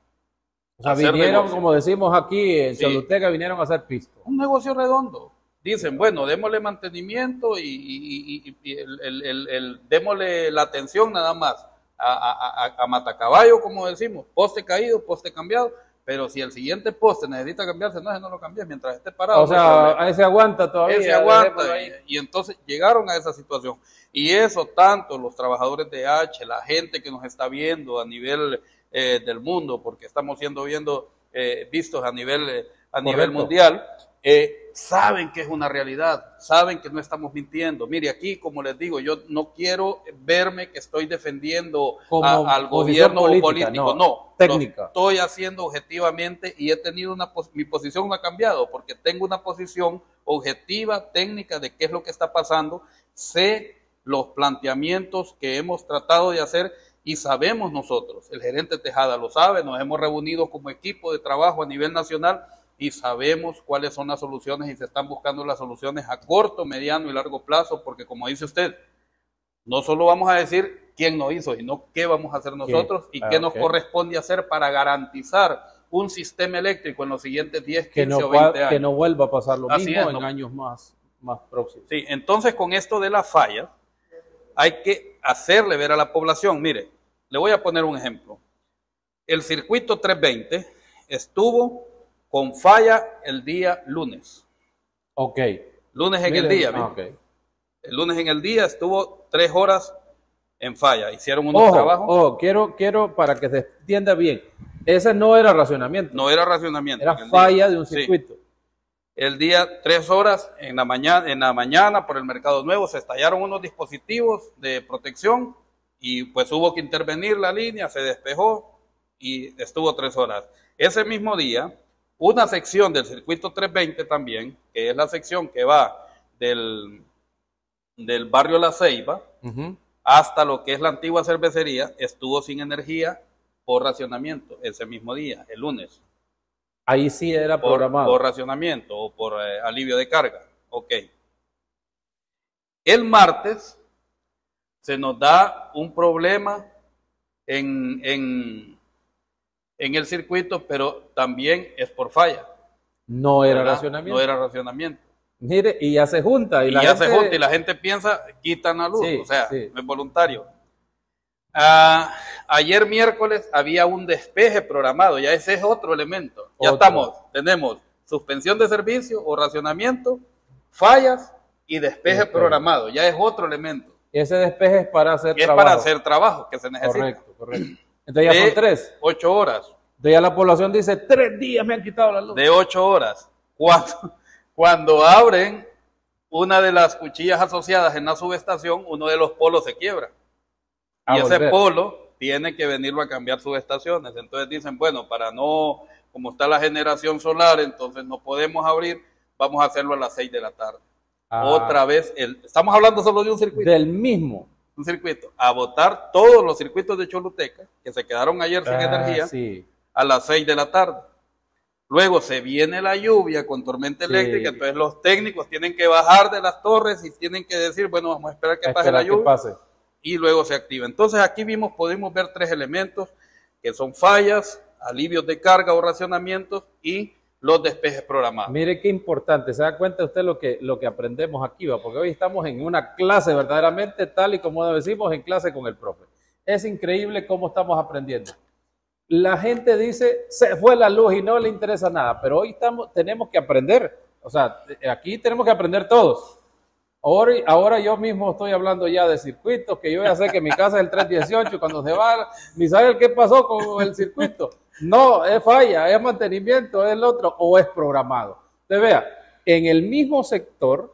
O sea, vinieron, negocio. como decimos aquí en sí. Choluteca, vinieron a hacer pisto. Un negocio redondo. Dicen, bueno, démosle mantenimiento y, y, y, y el, el, el, el, démosle la atención nada más a, a, a, a matacaballo, como decimos, poste caído, poste cambiado, pero si el siguiente poste necesita cambiarse, no, no lo cambies mientras esté parado. O sea, a ese aguanta todavía. Ese aguanta, y, y entonces llegaron a esa situación. Y eso tanto los trabajadores de H, la gente que nos está viendo a nivel eh, del mundo, porque estamos siendo viendo, eh, vistos a nivel, eh, a nivel mundial, eh, saben que es una realidad, saben que no estamos mintiendo. Mire, aquí, como les digo, yo no quiero verme que estoy defendiendo a, al gobierno política, político, no, no, técnica. Lo estoy haciendo objetivamente y he tenido una, mi posición no ha cambiado, porque tengo una posición objetiva, técnica de qué es lo que está pasando, sé los planteamientos que hemos tratado de hacer y sabemos nosotros, el gerente Tejada lo sabe, nos hemos reunido como equipo de trabajo a nivel nacional y sabemos cuáles son las soluciones y se están buscando las soluciones a corto, mediano y largo plazo, porque como dice usted, no solo vamos a decir quién nos hizo, sino qué vamos a hacer nosotros ¿Qué? y ah, qué nos okay. corresponde hacer para garantizar un sistema eléctrico en los siguientes diez, quince no, o veinte años. Que no vuelva a pasar lo Así mismo es, en no. años más, más próximos. Sí, entonces con esto de la falla, hay que hacerle ver a la población, mire, le voy a poner un ejemplo. El circuito trescientos veinte estuvo con falla el día lunes. Ok. Lunes en Mire, el día. Ah, okay. El lunes en el día estuvo tres horas en falla. Hicieron unos ojo, trabajos. Ojo, quiero, quiero para que se entienda bien. Ese no era racionamiento. No era racionamiento. Era falla día. de un circuito. Sí. El día, tres horas en la mañana, en la mañana por el Mercado Nuevo se estallaron unos dispositivos de protección y pues hubo que intervenir la línea, se despejó y estuvo tres horas. Ese mismo día, una sección del circuito trescientos veinte también, que es la sección que va del, del barrio La Ceiba uh-huh. hasta lo que es la antigua cervecería, estuvo sin energía por racionamiento ese mismo día, el lunes. Ahí sí era programado. Por, por racionamiento o por eh, alivio de carga. Ok. El martes se nos da un problema en, en, en el circuito, pero también es por falla. No era ¿verdad? racionamiento. No era racionamiento. Mire, y ya se junta. Y, Y la ya gente... se junta y la gente piensa, quitan la luz, Sí, o sea, sí. no es voluntario. Ah, ayer miércoles había un despeje programado, ya ese es otro elemento. Ya Otro. estamos, tenemos suspensión de servicio o racionamiento, fallas y despeje Despeje. programado, ya es otro elemento. Ese despeje es para hacer Es trabajo. para hacer trabajo que se necesita. Correcto, correcto. Entonces ya De son tres. Ocho horas, Entonces ya la población dice, tres días me han quitado la luz. de ocho horas. Cuando, cuando abren una de las cuchillas asociadas en la subestación, uno de los polos se quiebra. A Y ese volver. polo tiene que venirlo a cambiar subestaciones. Entonces dicen, bueno, para no, como está la generación solar, entonces no podemos abrir, vamos a hacerlo a las seis de la tarde. Ah, Otra vez, el, estamos hablando solo de un circuito. del mismo. Un circuito. A votar todos los circuitos de Choluteca, que se quedaron ayer sin Ah, energía, sí. a las seis de la tarde. Luego se viene la lluvia con tormenta Sí. eléctrica, entonces los técnicos tienen que bajar de las torres y tienen que decir, bueno, vamos a esperar que A pase esperar la que lluvia. pase. Y luego se activa. Entonces aquí vimos, pudimos ver tres elementos que son fallas, alivios de carga o racionamientos y los despejes programados. Mire qué importante, se da cuenta usted lo que, lo que aprendemos aquí, va, porque hoy estamos en una clase verdaderamente tal y como decimos, en clase con el profe. Es increíble cómo estamos aprendiendo. La gente dice, se fue la luz y no le interesa nada, pero hoy estamos, tenemos que aprender. O sea, aquí tenemos que aprender todos. Ahora, ahora yo mismo estoy hablando ya de circuitos, que yo ya sé que mi casa es el tres dieciocho, cuando se va, ni sabe qué pasó con el circuito. No, es falla, es mantenimiento, es el otro, o es programado. Usted vea, en el mismo sector,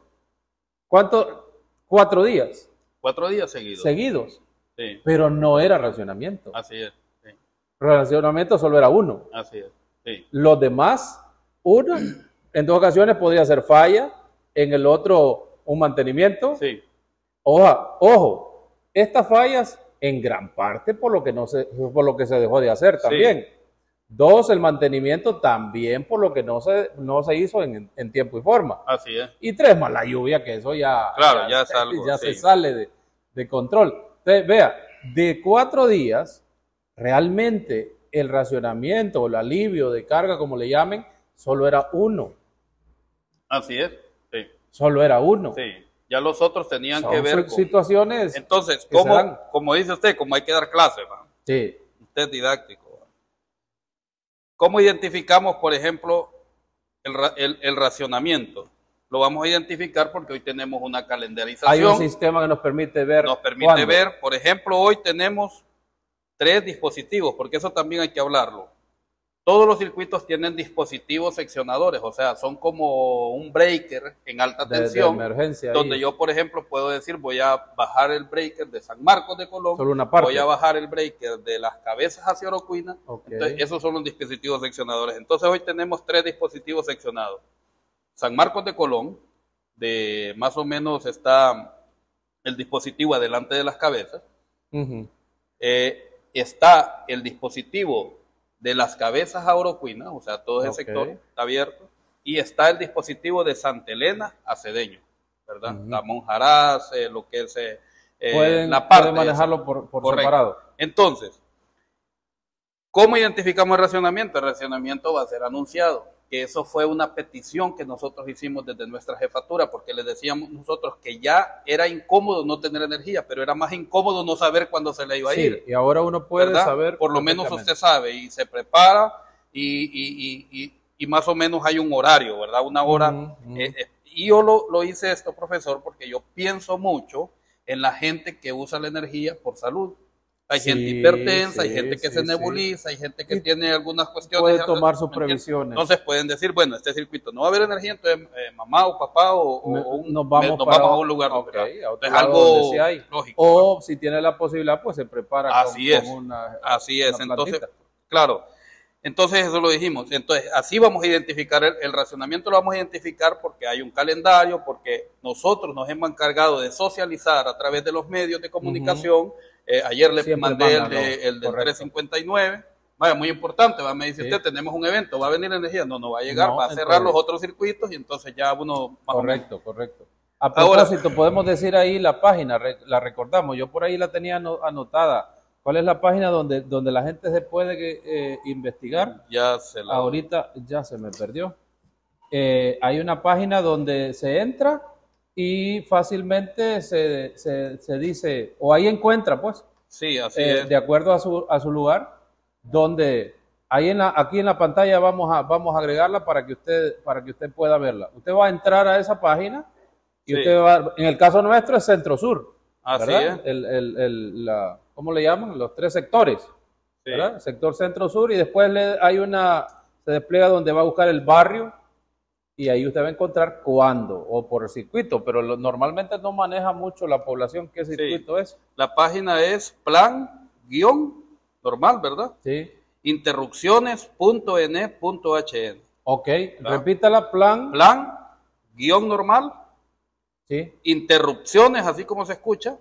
¿cuánto? Cuatro días Cuatro días seguidos. seguidos, Sí, pero no era racionamiento. así es. Sí, Racionamiento solo era uno. así es. Sí, Los demás, uno, en dos ocasiones podía ser falla, en el otro un mantenimiento. sí, Ojo, ojo, estas fallas en gran parte por lo que no se, por lo que se dejó de hacer también. Dos, el mantenimiento también por lo que no se, no se hizo en, en tiempo y forma. así es. Y tres, más la lluvia, que eso ya, Claro, ya es algo, ya sí. se sale de, de control. Entonces, vea, de cuatro días, realmente el racionamiento o el alivio de carga, como le llamen, solo era uno. Así es. Sí, Solo era uno. sí. Ya los otros tenían Son que ver con... situaciones. Entonces, que se como, dan. como dice usted, como hay que dar clases, ¿va? Sí. Usted es didáctico. ¿va? ¿Cómo identificamos, por ejemplo, el, ra- el- el racionamiento? Lo vamos a identificar porque hoy tenemos una Hay un calendarización. sistema que nos permite ver. Nos permite cuándo. ver, por ejemplo, hoy tenemos tres dispositivos, porque eso también hay que hablarlo. Todos los circuitos tienen dispositivos seccionadores, o sea, son como un breaker en alta de, de tensión, emergencia. donde ahí. yo, por ejemplo, puedo decir, voy a bajar el breaker de San Marcos de Colón, Solo una parte. voy a bajar el breaker de Las Cabezas hacia Orocuina. Ok. Entonces, esos son los dispositivos seccionadores. Entonces, hoy tenemos tres dispositivos seccionados. San Marcos de Colón, de más o menos está el dispositivo adelante de Las Cabezas. Ujú. Eh, está el dispositivo de Las Cabezas a Orocuina, o sea, todo ese Ok. sector está abierto, y está el dispositivo de Santa Elena a Cedeño, ¿verdad? Ujú. La Monjaraz, eh, lo que es eh, eh, Pueden, la parte pueden manejarlo por, por Correcto. separado. Entonces, ¿cómo identificamos el racionamiento? El racionamiento va a ser anunciado, que eso fue una petición que nosotros hicimos desde nuestra jefatura, porque le decíamos nosotros que ya era incómodo no tener energía, pero era más incómodo no saber cuándo se le iba a Sí, ir. y ahora uno puede ¿verdad? saber. Por lo menos perfectamente. usted sabe y se prepara y, y, y, y, y más o menos hay un horario, ¿verdad? Una hora. Ujú, ujú. Eh, eh, y yo lo, lo hice esto, profesor, porque yo pienso mucho en la gente que usa la energía por salud. Hay Sí, gente hipertensa, hay sí, gente que sí, se sí. nebuliza, hay gente que Y tiene algunas cuestiones. puede tomar sus ¿me entiendes? previsiones. Entonces pueden decir, bueno, este circuito no va a haber energía, entonces eh, mamá o papá o, o Me- un- nos vamos, me- nos para- vamos a un lugar. ok, ¿verdad? a otro Es lado algo donde sí hay. lógico. O si tiene la posibilidad, pues se prepara Así con, es, con una. Así es, una entonces, plantita. claro, entonces eso lo dijimos, entonces así vamos a identificar el, el racionamiento, lo vamos a identificar porque hay un calendario, porque nosotros nos hemos encargado de socializar a través de los medios de comunicación. Eh, ayer le Siempre mandé el, mandan, de, ¿no? el del Correcto. trescientos cincuenta y nueve, vaya, muy importante, va, me dice Sí. usted, tenemos un evento, va a venir energía, no, no va a llegar, No, va a cerrar entonces- los otros circuitos y entonces ya uno más o menos. Correcto, correcto. A Ahora- propósito, podemos decir ahí la página, re- la recordamos. Yo por ahí la tenía ano- anotada. ¿Cuál es la página donde, donde la gente se puede eh, investigar? Ya se la... Ahorita ya se me perdió. eh, hay una página donde se entra y fácilmente se, se, se dice, o ahí encuentra, pues, Sí, así eh, es. de acuerdo a su, a su lugar, donde ahí en la, aquí en la pantalla vamos a, vamos a agregarla para que usted, para que usted pueda verla. Usted va a entrar a esa página y Sí. usted va, en el caso nuestro es Centro Sur, Así ¿verdad? es. El, el, el, la, ¿cómo le llaman? Los tres sectores, Sí. ¿verdad? Sector Centro Sur, y después le, hay una, se despliega donde va a buscar el barrio, y ahí usted va a encontrar cuándo, o por circuito, pero lo, normalmente no maneja mucho la población qué circuito Sí. es. La página es plan guión normal, ¿verdad? Sí. interrupciones punto ene punto hache ene. Ok, ¿verdad? repítala, plan. Plan guión normal, Sí, interrupciones, así como se escucha,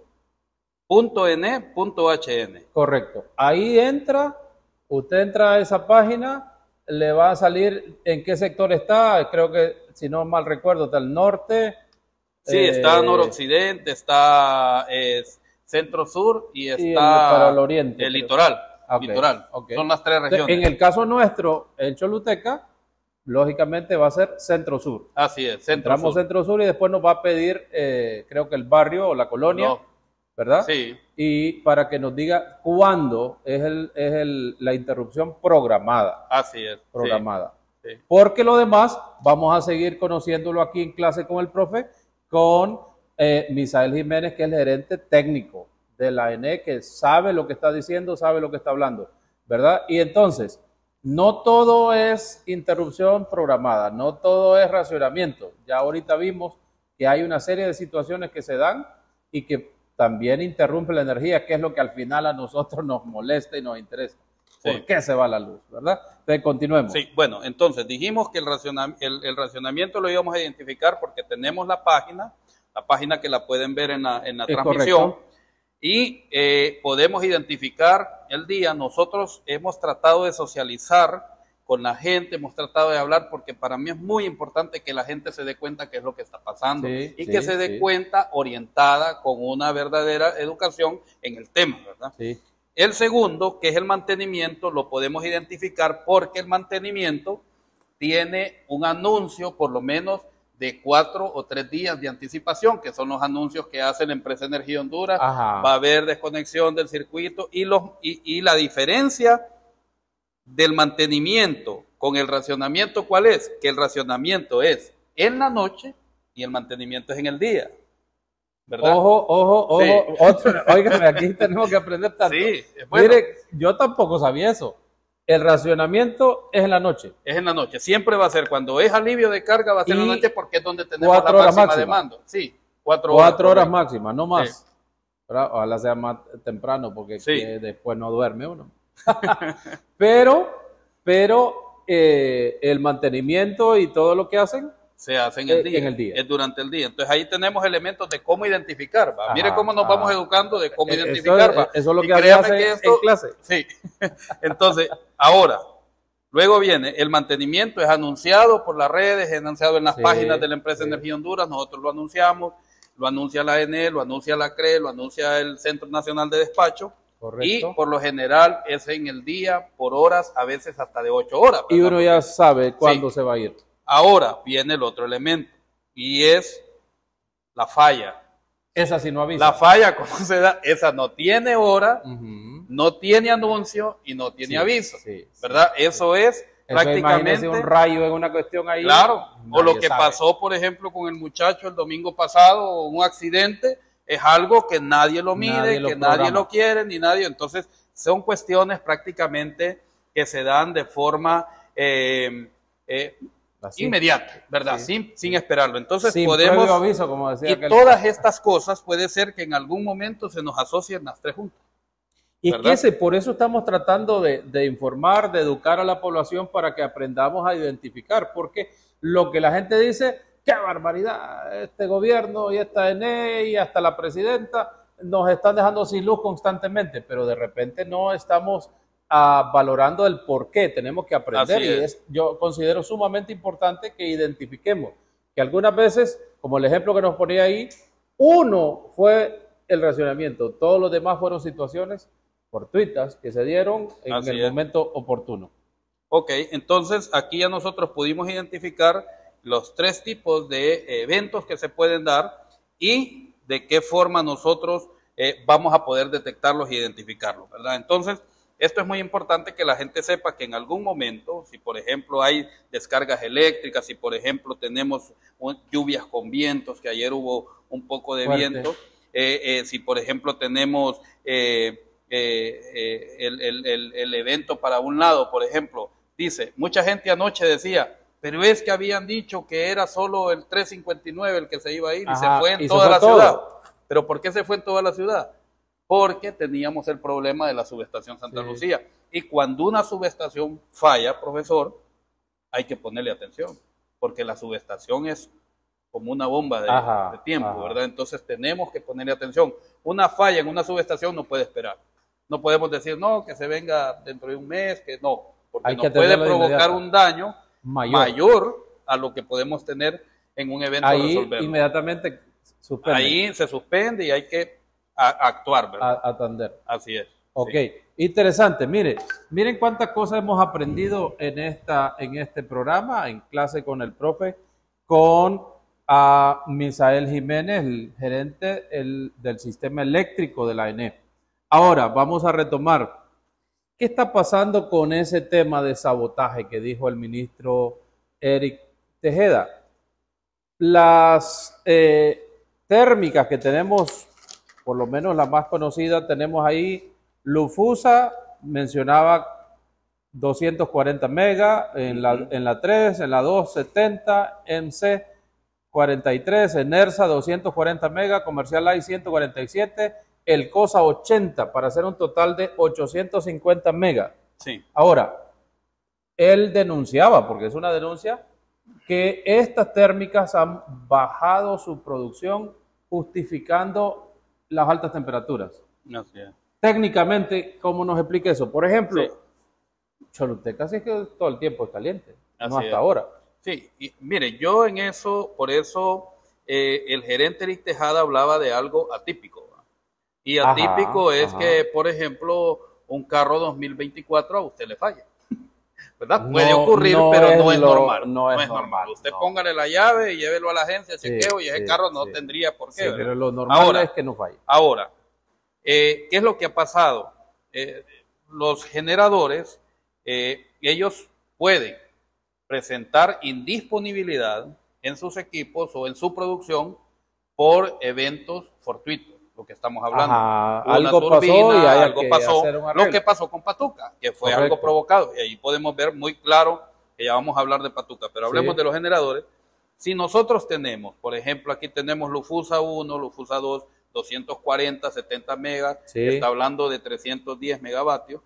punto ene punto hache ene. correcto. Ahí entra, usted entra a esa página, le va a salir en qué sector está, creo que, si no mal recuerdo, está el norte. Sí, eh, está noroccidente, está eh, centro-sur y está y el- para el oriente, el creo. litoral. Ok, litoral. ok. Son las tres regiones. En el caso nuestro, en Choluteca, lógicamente va a ser centro-sur. Así es, Entramos centro-sur. centro-sur y después nos va a pedir, eh, creo que el barrio o la colonia, No. ¿verdad? Sí, Y para que nos diga cuándo es, el, es el, la interrupción programada. así es. sí, programada. sí. Porque lo demás vamos a seguir conociéndolo aquí en clase con el profe, con eh, Misael Jiménez, que es el gerente técnico de la E N E, que sabe lo que está diciendo, sabe lo que está hablando, ¿verdad? Y entonces, no todo es interrupción programada, no todo es racionamiento. Ya ahorita vimos que hay una serie de situaciones que se dan y que también interrumpe la energía, que es lo que al final a nosotros nos molesta y nos interesa. ¿Por Sí. qué se va la luz, verdad? Entonces, continuemos. Sí, bueno, entonces dijimos que el, raciona- el, el racionamiento lo íbamos a identificar porque tenemos la página, la página que la pueden ver en la, en la Es transmisión, correcto. y eh, podemos identificar el día. Nosotros hemos tratado de socializar con la gente, hemos tratado de hablar, porque para mí es muy importante que la gente se dé cuenta qué es lo que está pasando Sí, y sí, que se dé sí. cuenta orientada con una verdadera educación en el tema, ¿verdad? Sí. El segundo, que es el mantenimiento, lo podemos identificar porque el mantenimiento tiene un anuncio por lo menos de cuatro o tres días de anticipación, que son los anuncios que hace la empresa Energía Honduras. Ajá. Va a haber desconexión del circuito y, los, y, y la diferencia del mantenimiento con el racionamiento, ¿cuál es? Que el racionamiento es en la noche y el mantenimiento es en el día. ¿Verdad? Ojo, ojo, ojo. Sí. Otro, óigame, aquí tenemos que aprender tanto. Sí, es bueno. Mire, yo tampoco sabía eso. El racionamiento es en la noche. Es en la noche, siempre va a ser, cuando es alivio de carga va a ser en Y la noche porque es donde tenemos cuatro la horas máxima máxima. demanda. Sí, cuatro horas. Cuatro horas correcto. máximas, no más. ¿Verdad? Ojalá sea más temprano porque Sí. que después no duerme uno. pero, pero eh, el mantenimiento y todo lo que hacen, Se hace en el Eh, día. en el día. Es durante el día. Entonces ahí tenemos elementos de cómo identificar. ¿va? Ajá, Mire cómo nos ajá. vamos educando de cómo Eh, identificar. eso, ¿va? eso es lo Y que créame hace que en esto- clase. Sí. Entonces, ahora, luego viene el mantenimiento, es anunciado por las redes, es anunciado en las Sí, páginas de la empresa sí. Energía Honduras, nosotros lo anunciamos, lo anuncia la E N E, lo anuncia la C R E, lo anuncia el Centro Nacional de Despacho, Correcto. y por lo general es en el día, por horas, a veces hasta de ocho horas. Y ¿verdad? uno ya sabe cuándo Sí. se va a ir. Ahora viene el otro elemento, y es la falla. Esa sí no avisa. La falla, ¿cómo se da? Esa no tiene hora, Ujú. no tiene anuncio y no tiene Sí, aviso, sí, sí. ¿verdad? Eso es Eso, prácticamente, imagínese un rayo en una cuestión ahí. claro, o lo nadie que sabe. pasó, por ejemplo, con el muchacho el domingo pasado, un accidente, es algo que nadie lo mide, Nadie lo que nadie programa. lo quiere, ni nadie, entonces son cuestiones prácticamente que se dan de forma eh, eh, Así. inmediata, ¿verdad? Sí. Sin, sin esperarlo. Entonces Sin podemos... previo aviso, como decía Y aquel. todas estas cosas puede ser que en algún momento se nos asocien las tres juntas. Y ¿verdad? que ese, por eso estamos tratando de, de informar, de educar a la población para que aprendamos a identificar, porque lo que la gente dice, qué barbaridad, este gobierno y esta E N E y hasta la presidenta nos están dejando sin luz constantemente, pero de repente no estamos ah, valorando el por qué, tenemos que aprender. Así Y es. es, yo considero sumamente importante que identifiquemos que algunas veces, como el ejemplo que nos ponía ahí, uno fue el racionamiento, todos los demás fueron situaciones fortuitas que se dieron en Así el es. momento oportuno. Ok, entonces aquí ya nosotros pudimos identificar los tres tipos de eventos que se pueden dar y de qué forma nosotros eh, vamos a poder detectarlos e identificarlos, ¿verdad? Entonces, esto es muy importante que la gente sepa que en algún momento, si por ejemplo hay descargas eléctricas, si por ejemplo tenemos un, lluvias con vientos, que ayer hubo un poco de Fuerte. viento, eh, eh, si por ejemplo tenemos eh, eh, eh, el, el, el, el evento para un lado, por ejemplo, dice, mucha gente anoche decía, pero es que habían dicho que era solo el trescientos cincuenta y nueve el que se iba a ir. Ajá, y se fue en toda fue la todo. ciudad. ¿Pero por qué se fue en toda la ciudad? Porque teníamos el problema de la subestación Santa sí. Lucía. Y cuando una subestación falla, profesor, hay que ponerle atención, porque la subestación es como una bomba de, ajá, de tiempo, ajá. ¿verdad? Entonces tenemos que ponerle atención. Una falla en una subestación no puede esperar. No podemos decir, no, que se venga dentro de un mes, que no, porque hay nos puede provocar un daño mayor. mayor a lo que podemos tener en un evento. Ahí resolverlo. Inmediatamente suspende. Ahí se suspende y hay que a, a actuar, ¿verdad? A, atender. Así es. Ok, sí. Interesante. Mire, miren cuántas cosas hemos aprendido en, esta, en este programa, en clase con el profe, con a Misael Jiménez, el gerente el, del sistema eléctrico de la E N E. Ahora, vamos a retomar. ¿Qué está pasando con ese tema de sabotaje que dijo el ministro Eric Tejeda? Las eh, térmicas que tenemos, por lo menos la más conocida, tenemos ahí, Lufusa mencionaba doscientos cuarenta megas, en la, en la tres, en la dos, setenta, M C cuarenta y tres, Enersa doscientos cuarenta megas, Comercial A I ciento cuarenta y siete, el COSA ochenta, para hacer un total de ochocientos cincuenta megas. Sí. Ahora, él denunciaba, porque es una denuncia, que estas térmicas han bajado su producción justificando las altas temperaturas. No sé. Técnicamente, ¿cómo nos explica eso? Por ejemplo, sí. Choluteca sí es que todo el tiempo es caliente, así no hasta es. ahora. Sí, y mire, yo en eso, por eso eh, el gerente Eric Tejada hablaba de algo atípico. Y atípico ajá, es ajá. que, por ejemplo, un carro dos mil veinticuatro a usted le falla. ¿Verdad? No, Puede ocurrir, no pero no es lo, normal. No es, no es normal. normal. Usted no. póngale la llave y llévelo a la agencia, sí, chequeo, y ese sí, carro no sí. tendría por qué. Sí, pero lo normal ahora, es que no falle. Ahora, eh, ¿qué es lo que ha pasado? Eh, los generadores, eh, ellos pueden presentar indisponibilidad en sus equipos o en su producción por eventos fortuitos. Lo que estamos hablando. Ajá, algo turbina, pasó y hay algo que pasó, hacer un lo que pasó con Patuca, que fue Correcto. algo provocado, y ahí podemos ver muy claro que ya vamos a hablar de Patuca, pero hablemos sí. de los generadores. Si nosotros tenemos, por ejemplo, aquí tenemos Lufusa uno, Lufusa dos, doscientos cuarenta, setenta megas, sí. está hablando de trescientos diez megavatios,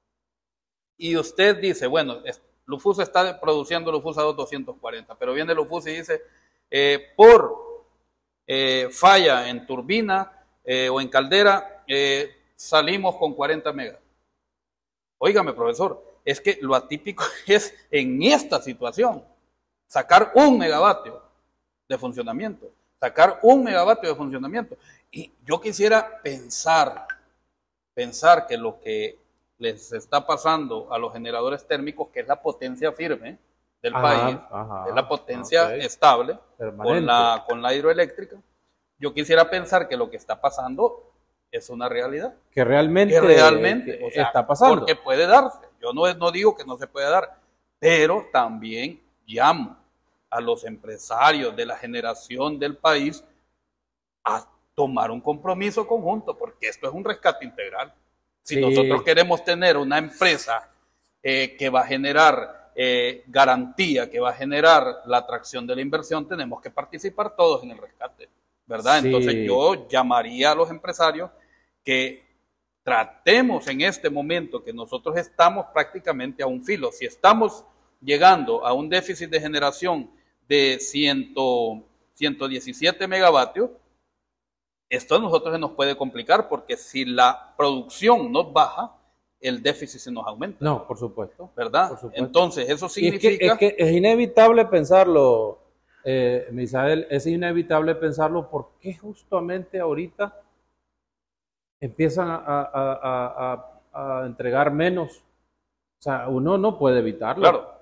y usted dice, bueno, Lufusa está produciendo Lufusa dos doscientos cuarenta, pero viene Lufusa y dice, eh, por eh, falla en turbina, Eh, o en caldera, eh, salimos con cuarenta megas. Óigame, profesor, es que lo atípico es en esta situación, sacar un megavatio de funcionamiento, sacar un megavatio de funcionamiento. Y yo quisiera pensar, pensar que lo que les está pasando a los generadores térmicos, que es la potencia firme del ajá, país, ajá, es la potencia okay. estable, con la, con la hidroeléctrica, yo quisiera pensar que lo que está pasando es una realidad. Que realmente, que realmente que o sea, está pasando. Porque puede darse. Yo no, no digo que no se pueda dar, pero también llamo a los empresarios de la generación del país a tomar un compromiso conjunto, porque esto es un rescate integral. Si sí. nosotros queremos tener una empresa eh, que va a generar eh, garantía, que va a generar la atracción de la inversión, tenemos que participar todos en el rescate. ¿Verdad? Sí. Entonces yo llamaría a los empresarios que tratemos en este momento que nosotros estamos prácticamente a un filo. Si estamos llegando a un déficit de generación de ciento diecisiete megavatios, esto a nosotros se nos puede complicar porque si la producción nos baja, el déficit se nos aumenta. No, por supuesto. ¿Verdad? Por supuesto. Entonces eso significa... Es que, es que es inevitable pensarlo. Eh, Misael, es inevitable pensarlo porque justamente ahorita empiezan a, a, a, a, a entregar menos. O sea, uno no puede evitarlo. Claro.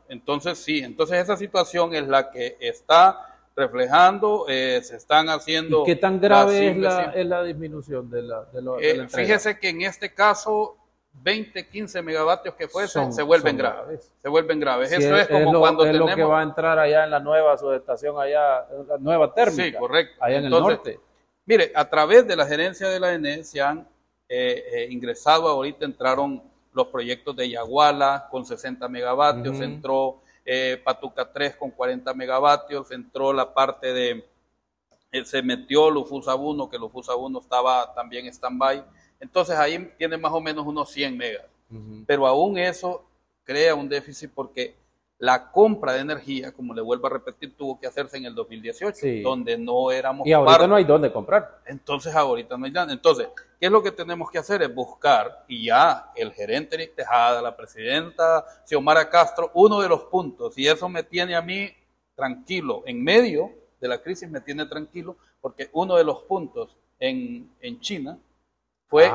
Entonces, sí, entonces esa situación es la que está reflejando, eh, se están haciendo... ¿Y qué tan grave es la, es la disminución de la, de lo, eh, de la entrega? Fíjese que en este caso, veinte, quince megavatios que fuesen, Son, se vuelven graves. graves. Se vuelven graves. Sí, Esto es, es como es lo, cuando es tenemos... lo que va a entrar allá en la nueva subestación, allá, la nueva térmica. Sí, correcto. Allá en Entonces, el norte. Mire, a través de la gerencia de la E N E se han eh, eh, ingresado, ahorita entraron los proyectos de Yaguala con sesenta megavatios, uh-huh. entró eh, Patuca tres con cuarenta megavatios, entró la parte de, eh, se metió Lufusa uno, que Lufusa uno estaba también stand-by, entonces ahí tiene más o menos unos cien megas, uh-huh. pero aún eso crea un déficit porque la compra de energía, como le vuelvo a repetir, tuvo que hacerse en el dos mil dieciocho, sí. donde no éramos... Y ahorita parte. No hay dónde comprar. Entonces ahorita no hay nada. Entonces, ¿qué es lo que tenemos que hacer? Es buscar, y ya el gerente Eric Tejada, la presidenta Xiomara Castro, uno de los puntos, y eso me tiene a mí tranquilo, en medio de la crisis me tiene tranquilo, porque uno de los puntos en, en China fue,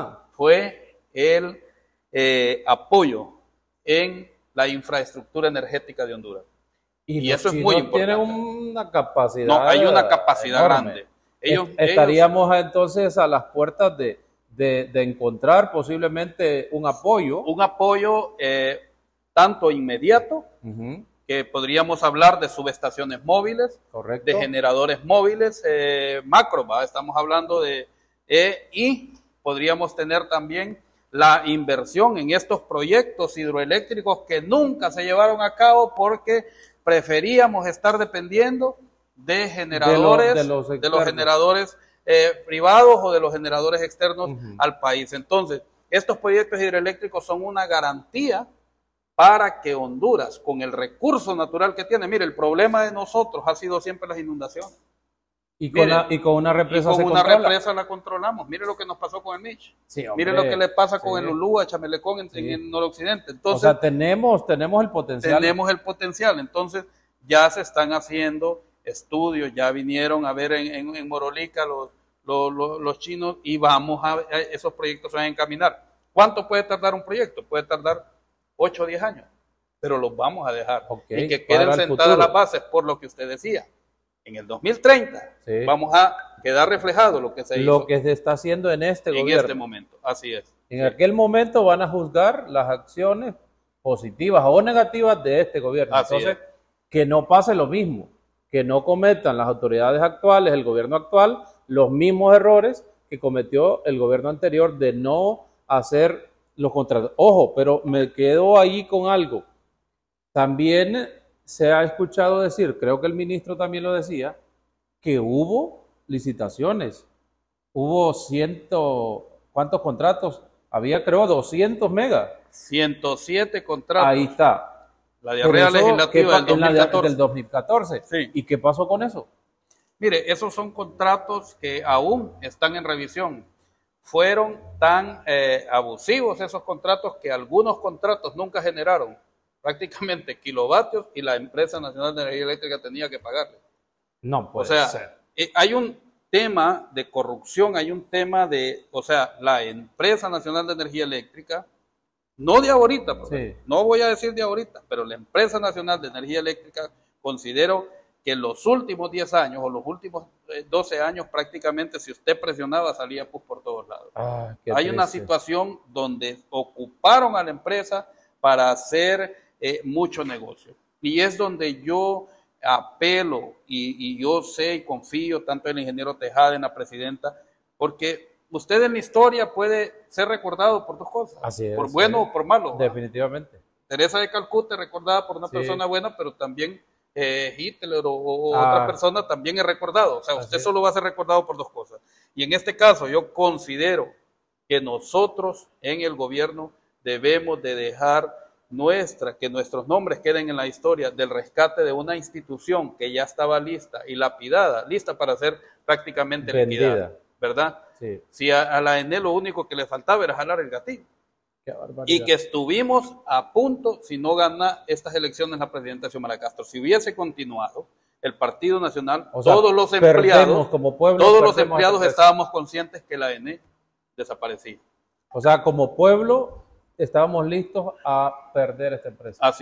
fue el eh, apoyo en la infraestructura energética de Honduras. Y, y eso es muy importante. Tienen una capacidad. No, hay una capacidad enorme. grande. Ellos, Estaríamos ellos, entonces a las puertas de, de, de encontrar posiblemente un apoyo. Un apoyo eh, tanto inmediato, uh-huh. que podríamos hablar de subestaciones móviles, correcto. De generadores móviles, eh, macro, ¿va? Estamos hablando de... Eh, y podríamos tener también la inversión en estos proyectos hidroeléctricos que nunca se llevaron a cabo porque preferíamos estar dependiendo de generadores, de, lo, de, los, de los generadores eh, privados o de los generadores externos uh-huh. al país. Entonces, estos proyectos hidroeléctricos son una garantía para que Honduras, con el recurso natural que tiene, mire, el problema de nosotros ha sido siempre las inundaciones. Y con, mire, la, y con una represa y con se una controla. represa la controlamos. Mire lo que nos pasó con el Mitch. Sí, mire lo que le pasa con sí. el Ulúa, Chamelecón en, sí. en el noroccidente. Entonces, o sea, tenemos, tenemos el potencial. Tenemos el potencial. Entonces, ya se están haciendo estudios, ya vinieron a ver en, en, en Morolica los, los, los, los chinos y vamos a, a esos proyectos se van a encaminar. ¿Cuánto puede tardar un proyecto? Puede tardar ocho o diez años, pero los vamos a dejar. Okay, y que queden sentadas las bases por lo que usted decía. En el dos mil treinta sí. vamos a quedar reflejado lo que se lo hizo. Lo que se está haciendo en este en gobierno. En este momento, así es. En sí. aquel momento van a juzgar las acciones positivas o negativas de este gobierno. Así Entonces, es. que no pase lo mismo, que no cometan las autoridades actuales, el gobierno actual, los mismos errores que cometió el gobierno anterior de no hacer los contratos. Ojo, pero me quedo ahí con algo. También se ha escuchado decir, creo que el ministro también lo decía, que hubo licitaciones, hubo ciento, ¿cuántos contratos? Había creo doscientos megas. ciento siete contratos. Ahí está. La diarrea legislativa del dos mil catorce. Del dos mil catorce. Sí. ¿Y qué pasó con eso? Mire, esos son contratos que aún están en revisión. Fueron tan eh, abusivos esos contratos que algunos contratos nunca generaron prácticamente kilovatios y la empresa nacional de energía eléctrica tenía que pagarle. No puede o sea, ser. Eh, hay un tema de corrupción, hay un tema de, o sea, la empresa nacional de energía eléctrica, no de ahorita, sí. no voy a decir de ahorita, pero la empresa nacional de energía eléctrica considero que en los últimos diez años o los últimos doce años prácticamente si usted presionaba salía pues por todos lados. Ah, hay triste. Una situación donde ocuparon a la empresa para hacer eh, mucho negocio. Y es donde yo apelo y, y yo sé y confío tanto en el ingeniero Tejada, en la presidenta, porque usted en la historia puede ser recordado por dos cosas, Así es, por bueno sí. o por malo. Definitivamente. ¿verdad? Teresa de Calcuta recordada por una sí. persona buena, pero también eh, Hitler o, o ah. otra persona también es recordado. O sea, usted Así solo es. va a ser recordado por dos cosas. Y en este caso yo considero que nosotros en el gobierno debemos de dejar nuestra, que nuestros nombres queden en la historia del rescate de una institución que ya estaba lista y lapidada, lista para ser prácticamente vendida, liquidada, ¿verdad? Sí. Si a, a la E N E lo único que le faltaba era jalar el gatillo. Qué barbaridad. Y que estuvimos a punto, si no gana estas elecciones la presidenta Xiomara Castro, si hubiese continuado el Partido Nacional, o sea, todos los empleados, como pueblo, todos los empleados estábamos conscientes que la E N E desaparecía. O sea, como pueblo estábamos listos a perder esta empresa. Así es.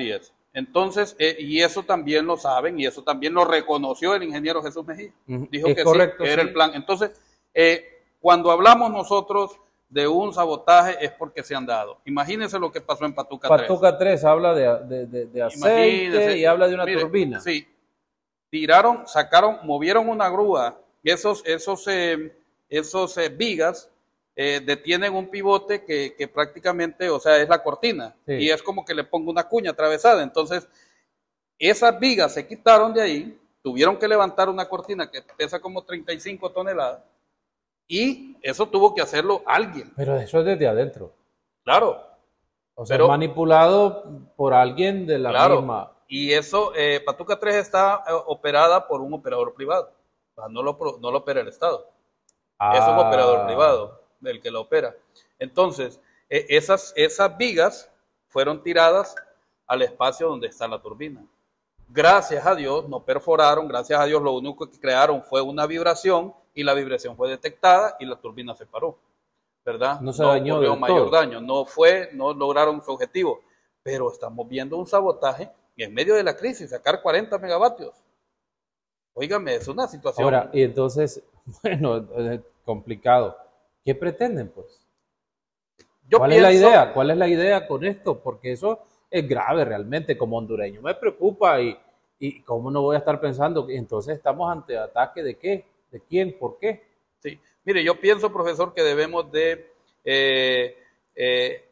Entonces, eh, y eso también lo saben y eso también lo reconoció el ingeniero Jesús Mejía. Uh-huh. Dijo es que correcto, sí, que era sí. el plan. Entonces, eh, cuando hablamos nosotros de un sabotaje es porque se han dado. Imagínense lo que pasó en Patuca tres. Patuca tres habla de, de, de, de aceite Imagínense, y habla de una mire, turbina. Sí, tiraron, sacaron, movieron una grúa, esos, esos, eh, esos eh, vigas eh, detienen un pivote que, que prácticamente, o sea, es la cortina, sí. Y es como que le pongo una cuña atravesada. Entonces, esas vigas se quitaron de ahí, tuvieron que levantar una cortina que pesa como treinta y cinco toneladas, y eso tuvo que hacerlo alguien. Pero eso es desde adentro. Claro. O sea, pero, manipulado por alguien de la claro, misma. Y eso, eh, Patuca tres está eh, operada por un operador privado. O sea, no lo, no lo opera el Estado. Ah. Es un operador privado el que lo opera. Entonces, eh, esas, esas vigas fueron tiradas al espacio donde está la turbina. Gracias a Dios no perforaron, gracias a Dios lo único que crearon fue una vibración y la vibración fue detectada y la turbina se paró, ¿verdad? No se no dañó ocurrió del mayor todo. daño, no fue, no lograron su objetivo, pero estamos viendo un sabotaje y en medio de la crisis, sacar cuarenta megavatios. Óigame, es una situación. Ahora, y entonces, bueno, es complicado. ¿Qué pretenden, pues? Yo ¿Cuál pienso, es la idea? ¿Cuál es la idea con esto? Porque eso es grave realmente como hondureño. Me preocupa y, y cómo no voy a estar pensando que entonces estamos ante ataque de qué, de quién, por qué. Sí, mire, yo pienso, profesor, que debemos de eh, eh,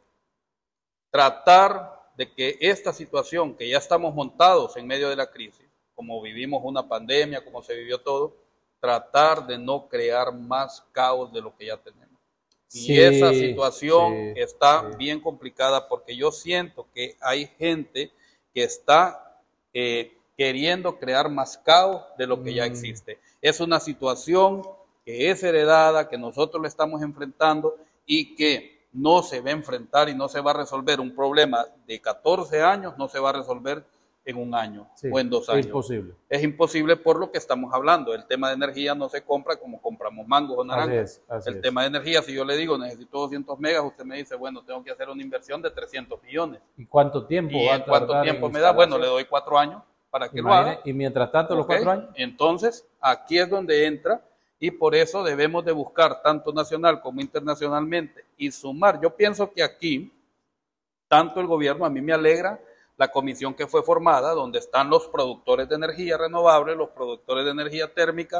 tratar de que esta situación, que ya estamos montados en medio de la crisis, como vivimos una pandemia, como se vivió todo, tratar de no crear más caos de lo que ya tenemos. Y sí, esa situación sí, está sí. bien complicada porque yo siento que hay gente que está eh, queriendo crear más caos de lo que mm. ya existe. Es una situación que es heredada, que nosotros le estamos enfrentando y que no se va a enfrentar y no se va a resolver un problema de catorce años, no se va a resolver en un año sí, o en dos años. Es imposible. Es imposible por lo que estamos hablando. El tema de energía no se compra como compramos mangos o naranjas. Así es, así el es. tema de energía, si yo le digo necesito doscientos megas, usted me dice, bueno, tengo que hacer una inversión de trescientos millones. ¿Y cuánto tiempo ¿Y va en cuánto tiempo me da? Bueno, le doy cuatro años para que Imagine, lo haga. Y mientras tanto, los okay. cuatro años. Entonces, aquí es donde entra y por eso debemos de buscar tanto nacional como internacionalmente y sumar. Yo pienso que aquí, tanto el gobierno, a mí me alegra la comisión que fue formada, donde están los productores de energía renovable, los productores de energía térmica,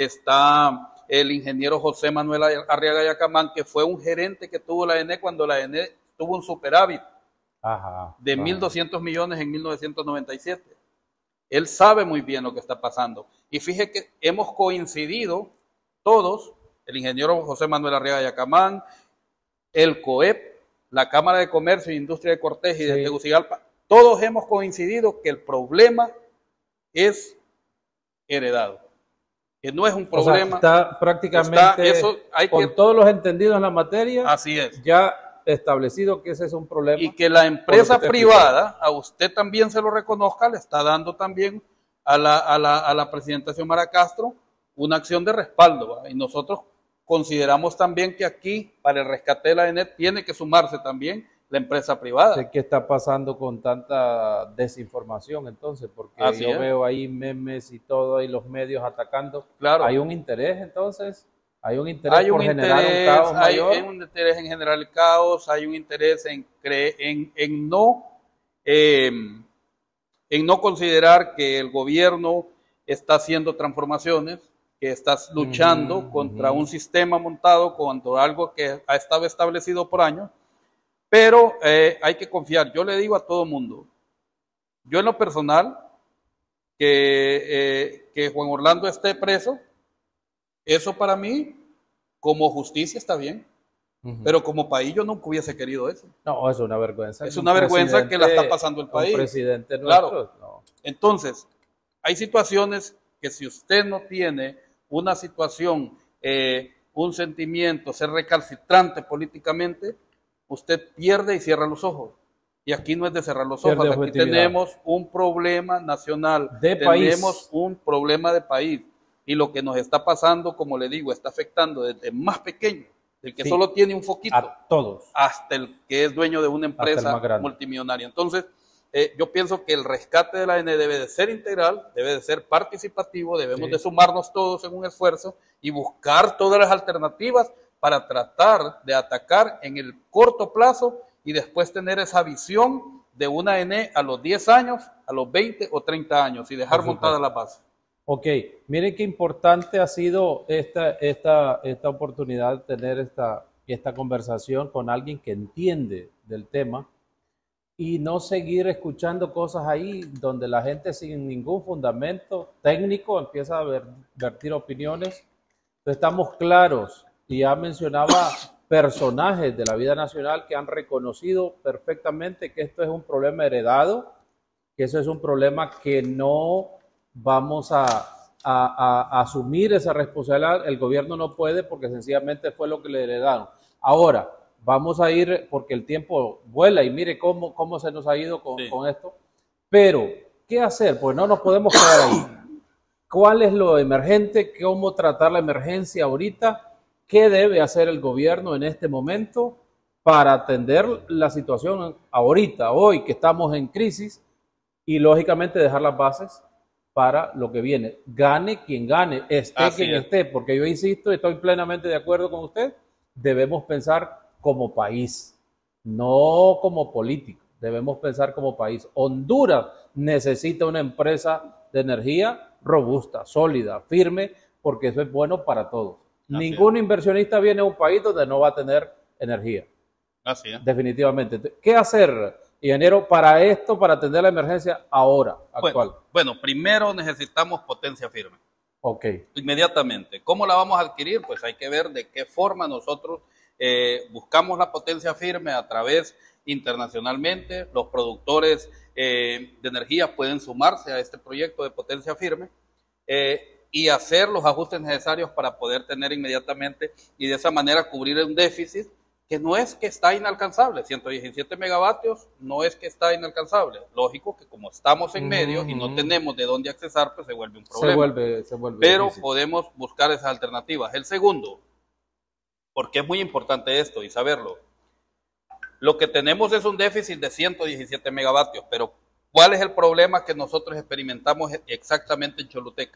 está el ingeniero José Manuel Arriaga Yacamán, que fue un gerente que tuvo la E N E cuando la E N E tuvo un superávit ajá, de ajá. mil doscientos millones en mil novecientos noventa y siete. Él sabe muy bien lo que está pasando. Y fíjese que hemos coincidido todos, el ingeniero José Manuel Arriaga Yacamán, el COEP, la Cámara de Comercio e Industria de Cortés y sí. de Tegucigalpa, todos hemos coincidido que el problema es heredado, que no es un problema. O sea, está prácticamente está, eso hay con que, todos los entendidos en la materia. Así es. Ya establecido que ese es un problema. Y que la empresa privada, a usted también se lo reconozca, le está dando también a la, a la, a la presidenta Xiomara Castro una acción de respaldo, ¿va? Y nosotros consideramos también que aquí, para el rescate de la E N E, tiene que sumarse también la empresa privada. ¿Qué está pasando con tanta desinformación entonces? Porque Así yo es. veo ahí memes y todo, y los medios atacando. Claro. ¿Hay un interés entonces? ¿Hay un interés hay un por interés, generar un caos hay, mayor? Hay un interés en generar el caos, hay un interés en, cre en, en, no, eh, en no considerar que el gobierno está haciendo transformaciones, que está luchando uh-huh, contra uh-huh. un sistema montado, contra algo que ha estado establecido por años. Pero eh, hay que confiar. Yo le digo a todo mundo, yo en lo personal, que, eh, que Juan Orlando esté preso, eso para mí, como justicia está bien, uh-huh. pero como país yo nunca hubiese querido eso. No, es una vergüenza. Es una vergüenza que la está pasando el país. Un presidente nuestro, claro. No. Entonces, hay situaciones que si usted no tiene una situación, eh, un sentimiento, ser recalcitrante políticamente, usted pierde y cierra los ojos. Y aquí no es de cerrar los pierde ojos, aquí tenemos un problema nacional, de tenemos país. un problema de país. Y lo que nos está pasando, como le digo, está afectando desde el más pequeño, el que sí. solo tiene un foquito, a todos, hasta el que es dueño de una empresa multimillonaria. Entonces, eh, yo pienso que el rescate de la A N debe de ser integral, debe de ser participativo, debemos Sí. de sumarnos todos en un esfuerzo y buscar todas las alternativas para tratar de atacar en el corto plazo y después tener esa visión de una A N a los diez años, a los veinte o treinta años y dejar montada la base. Ok, miren qué importante ha sido esta, esta, esta oportunidad de tener esta, esta conversación con alguien que entiende del tema y no seguir escuchando cosas ahí donde la gente sin ningún fundamento técnico empieza a ver, vertir opiniones. Entonces estamos claros, y ya mencionaba personajes de la vida nacional que han reconocido perfectamente que esto es un problema heredado, que eso es un problema que no vamos a, a, a, a asumir esa responsabilidad. El gobierno no puede porque sencillamente fue lo que le heredaron. Ahora, vamos a ir, porque el tiempo vuela y mire cómo, cómo se nos ha ido con, sí. con esto. Pero, ¿qué hacer? Pues no nos podemos quedar ahí. ¿Cuál es lo emergente? ¿Cómo tratar la emergencia ahorita? ¿Qué debe hacer el gobierno en este momento para atender la situación ahorita, hoy que estamos en crisis? Y lógicamente dejar las bases para lo que viene. Gane quien gane, esté Así quien es. esté, porque yo insisto, estoy plenamente de acuerdo con usted, debemos pensar como país, no como político, debemos pensar como país. Honduras necesita una empresa de energía robusta, sólida, firme, porque eso es bueno para todos. Así Ningún es. inversionista viene a un país donde no va a tener energía. Así es. Definitivamente. ¿Qué hacer, ingeniero, para esto, para atender la emergencia ahora, actual? Bueno, bueno, primero necesitamos potencia firme. Ok. Inmediatamente. ¿Cómo la vamos a adquirir? Pues hay que ver de qué forma nosotros eh, buscamos la potencia firme a través internacionalmente. Los productores eh, de energía pueden sumarse a este proyecto de potencia firme eh, y hacer los ajustes necesarios para poder tener inmediatamente y de esa manera cubrir un déficit que no es que está inalcanzable. ciento diecisiete megavatios no es que está inalcanzable. Lógico que como estamos en medio mm-hmm. y no tenemos de dónde accesar, pues se vuelve un problema. Se vuelve, se vuelve Pero difícil. Podemos buscar esas alternativas. El segundo, porque es muy importante esto y saberlo, lo que tenemos es un déficit de ciento diecisiete megavatios, pero ¿cuál es el problema que nosotros experimentamos exactamente en Choluteca?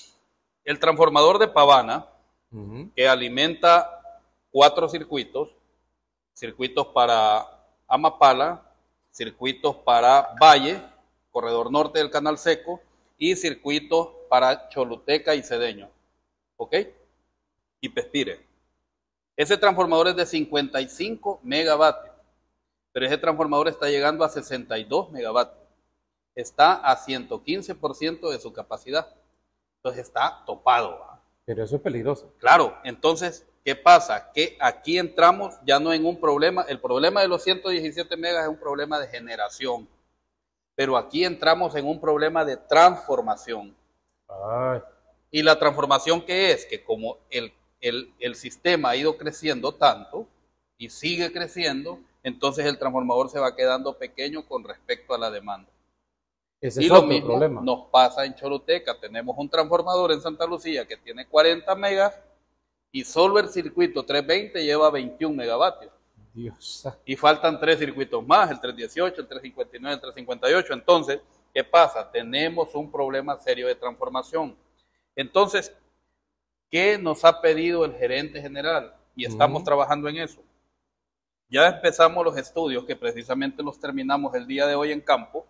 El transformador de Pavana, uh-huh. que alimenta cuatro circuitos, circuitos para Amapala, circuitos para Valle, corredor norte del Canal Seco, y circuitos para Choluteca y Cedeño, ¿ok? Y Pespire. Ese transformador es de cincuenta y cinco megavatios, pero ese transformador está llegando a sesenta y dos megavatios. Está a ciento quince por ciento de su capacidad. Entonces está topado. ¿va? Pero eso es peligroso. Claro, entonces, ¿qué pasa? Que aquí entramos ya no en un problema. El problema de los ciento diecisiete megas es un problema de generación. Pero aquí entramos en un problema de transformación. Ay. Y la transformación, ¿qué es? Que como el, el, el sistema ha ido creciendo tanto y sigue creciendo, entonces el transformador se va quedando pequeño con respecto a la demanda. Ese y es lo otro mismo problema. nos pasa en Choluteca. Tenemos un transformador en Santa Lucía que tiene cuarenta megas y solo el circuito trescientos veinte lleva veintiún megavatios. Dios. Y faltan tres circuitos más, el trescientos dieciocho, el trescientos cincuenta y nueve, el trescientos cincuenta y ocho. Entonces, ¿qué pasa? Tenemos un problema serio de transformación. Entonces, ¿qué nos ha pedido el gerente general? Y estamos uh-huh. trabajando en eso. Ya empezamos los estudios, que precisamente los terminamos el día de hoy en campo,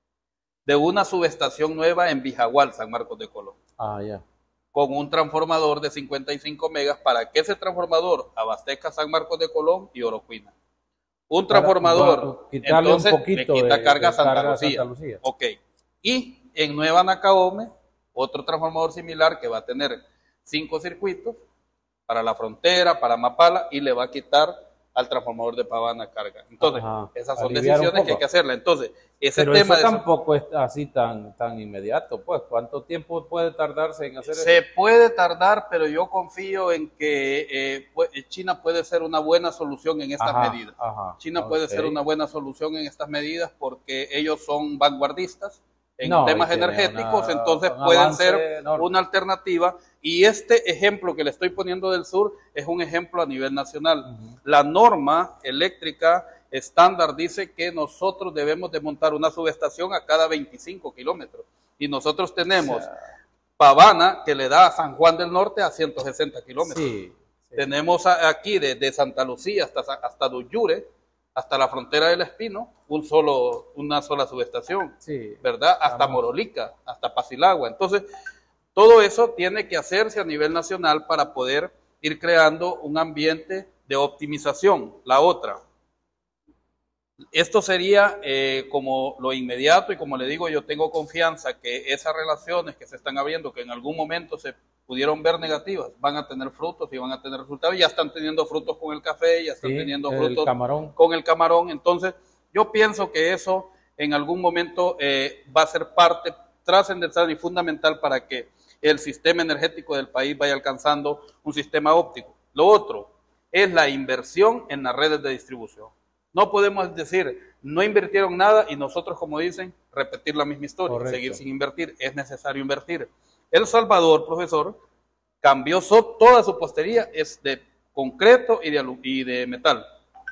de una subestación nueva en Vijagual, San Marcos de Colón. Ah, ya. Yeah. Con un transformador de cincuenta y cinco megas para que ese transformador abastezca San Marcos de Colón y Orocuina. Un transformador, para, entonces, un poquito le quita de, carga a de Santa, carga Lucía. Santa Lucía. Ok. Y en Nueva Nacaome, otro transformador similar que va a tener cinco circuitos para la frontera, para Mapala, y le va a quitar al transformador de Pavana carga. Entonces, Ajá. esas son Aliviar decisiones que hay que hacerlas. Entonces, ese Pero tema eso de tampoco es así tan, tan inmediato, pues. ¿Cuánto tiempo puede tardarse en hacer eso? Se puede tardar, pero yo confío en que eh, China puede ser una buena solución en estas ajá, medidas. Ajá, China okay. puede ser una buena solución en estas medidas porque ellos son vanguardistas en no, temas energéticos, una, entonces un pueden ser enorme. una alternativa. Y este ejemplo que le estoy poniendo del sur es un ejemplo a nivel nacional. Uh-huh. La norma eléctrica estándar dice que nosotros debemos de montar una subestación a cada veinticinco kilómetros. Y nosotros tenemos... O sea, Pavana, que le da a San Juan del Norte a ciento sesenta kilómetros. Sí, sí. Tenemos aquí desde de Santa Lucía hasta, hasta Duyure, hasta la frontera del Espino, un solo, una sola subestación, sí, ¿verdad? Hasta vamos. Morolica, hasta Pasilagua. Entonces, todo eso tiene que hacerse a nivel nacional para poder ir creando un ambiente de optimización. La otra, esto sería eh, como lo inmediato, y como le digo, yo tengo confianza que esas relaciones que se están abriendo, que en algún momento se pudieron ver negativas, van a tener frutos y van a tener resultados. Ya están teniendo frutos con el café, ya están sí, teniendo frutos camarón. con el camarón. Entonces, yo pienso que eso en algún momento eh, va a ser parte trascendental y fundamental para que el sistema energético del país vaya alcanzando un sistema óptico. Lo otro es la inversión en las redes de distribución. No podemos decir, no invirtieron nada y nosotros, como dicen, repetir la misma historia, Correcto. seguir sin invertir. Es necesario invertir. El Salvador, profesor, cambió so, toda su postería, es de concreto y de, y de metal.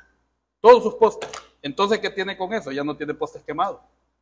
Todos sus postes. Entonces, ¿qué tiene con eso? Ya no tiene postes quemados.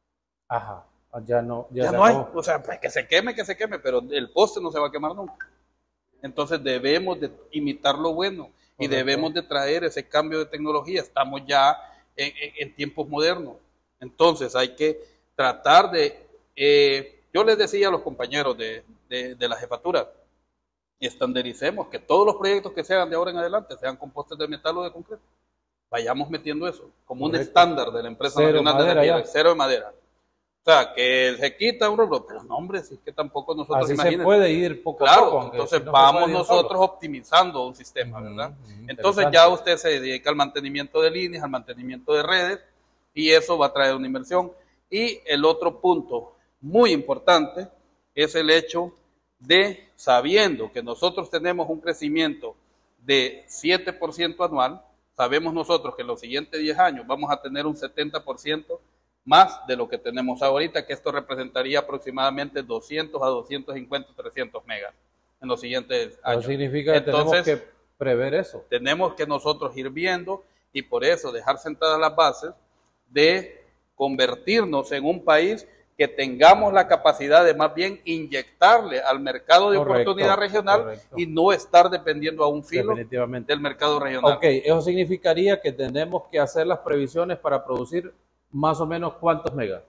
Ajá, ya no. Ya, ya no hay. O sea, pues que se queme, que se queme, pero el poste no se va a quemar nunca. Entonces, debemos de imitar lo bueno. Y debemos de traer ese cambio de tecnología. Estamos ya en, en, en tiempos modernos. Entonces hay que tratar de... Eh, yo les decía a los compañeros de, de, de la jefatura, estandaricemos que todos los proyectos que se hagan de ahora en adelante sean con postes de metal o de concreto. Vayamos metiendo eso como Correcto. un estándar de la empresa cero nacional madera, de energía, ya. cero de madera. O sea, que se quita un rubro, pero no, hombre, si es que tampoco nosotros Así imagínense. se puede ir poco claro, a poco. Entonces si no vamos nosotros solo. optimizando un sistema, ¿verdad? Mm, entonces ya usted se dedica al mantenimiento de líneas, al mantenimiento de redes, y eso va a traer una inversión. Y el otro punto muy importante es el hecho de, sabiendo que nosotros tenemos un crecimiento de siete por ciento anual, sabemos nosotros que en los siguientes diez años vamos a tener un setenta por ciento más de lo que tenemos ahorita, que esto representaría aproximadamente doscientos a doscientos cincuenta, trescientos megas en los siguientes años. Eso significa que Entonces, tenemos que prever eso. Tenemos que nosotros ir viendo y por eso dejar sentadas las bases de convertirnos en un país que tengamos la capacidad de más bien inyectarle al mercado de correcto, oportunidad regional correcto. y no estar dependiendo a un filo del mercado regional. Ok, eso significaría que tenemos que hacer las previsiones para producir más o menos ¿cuántos megas?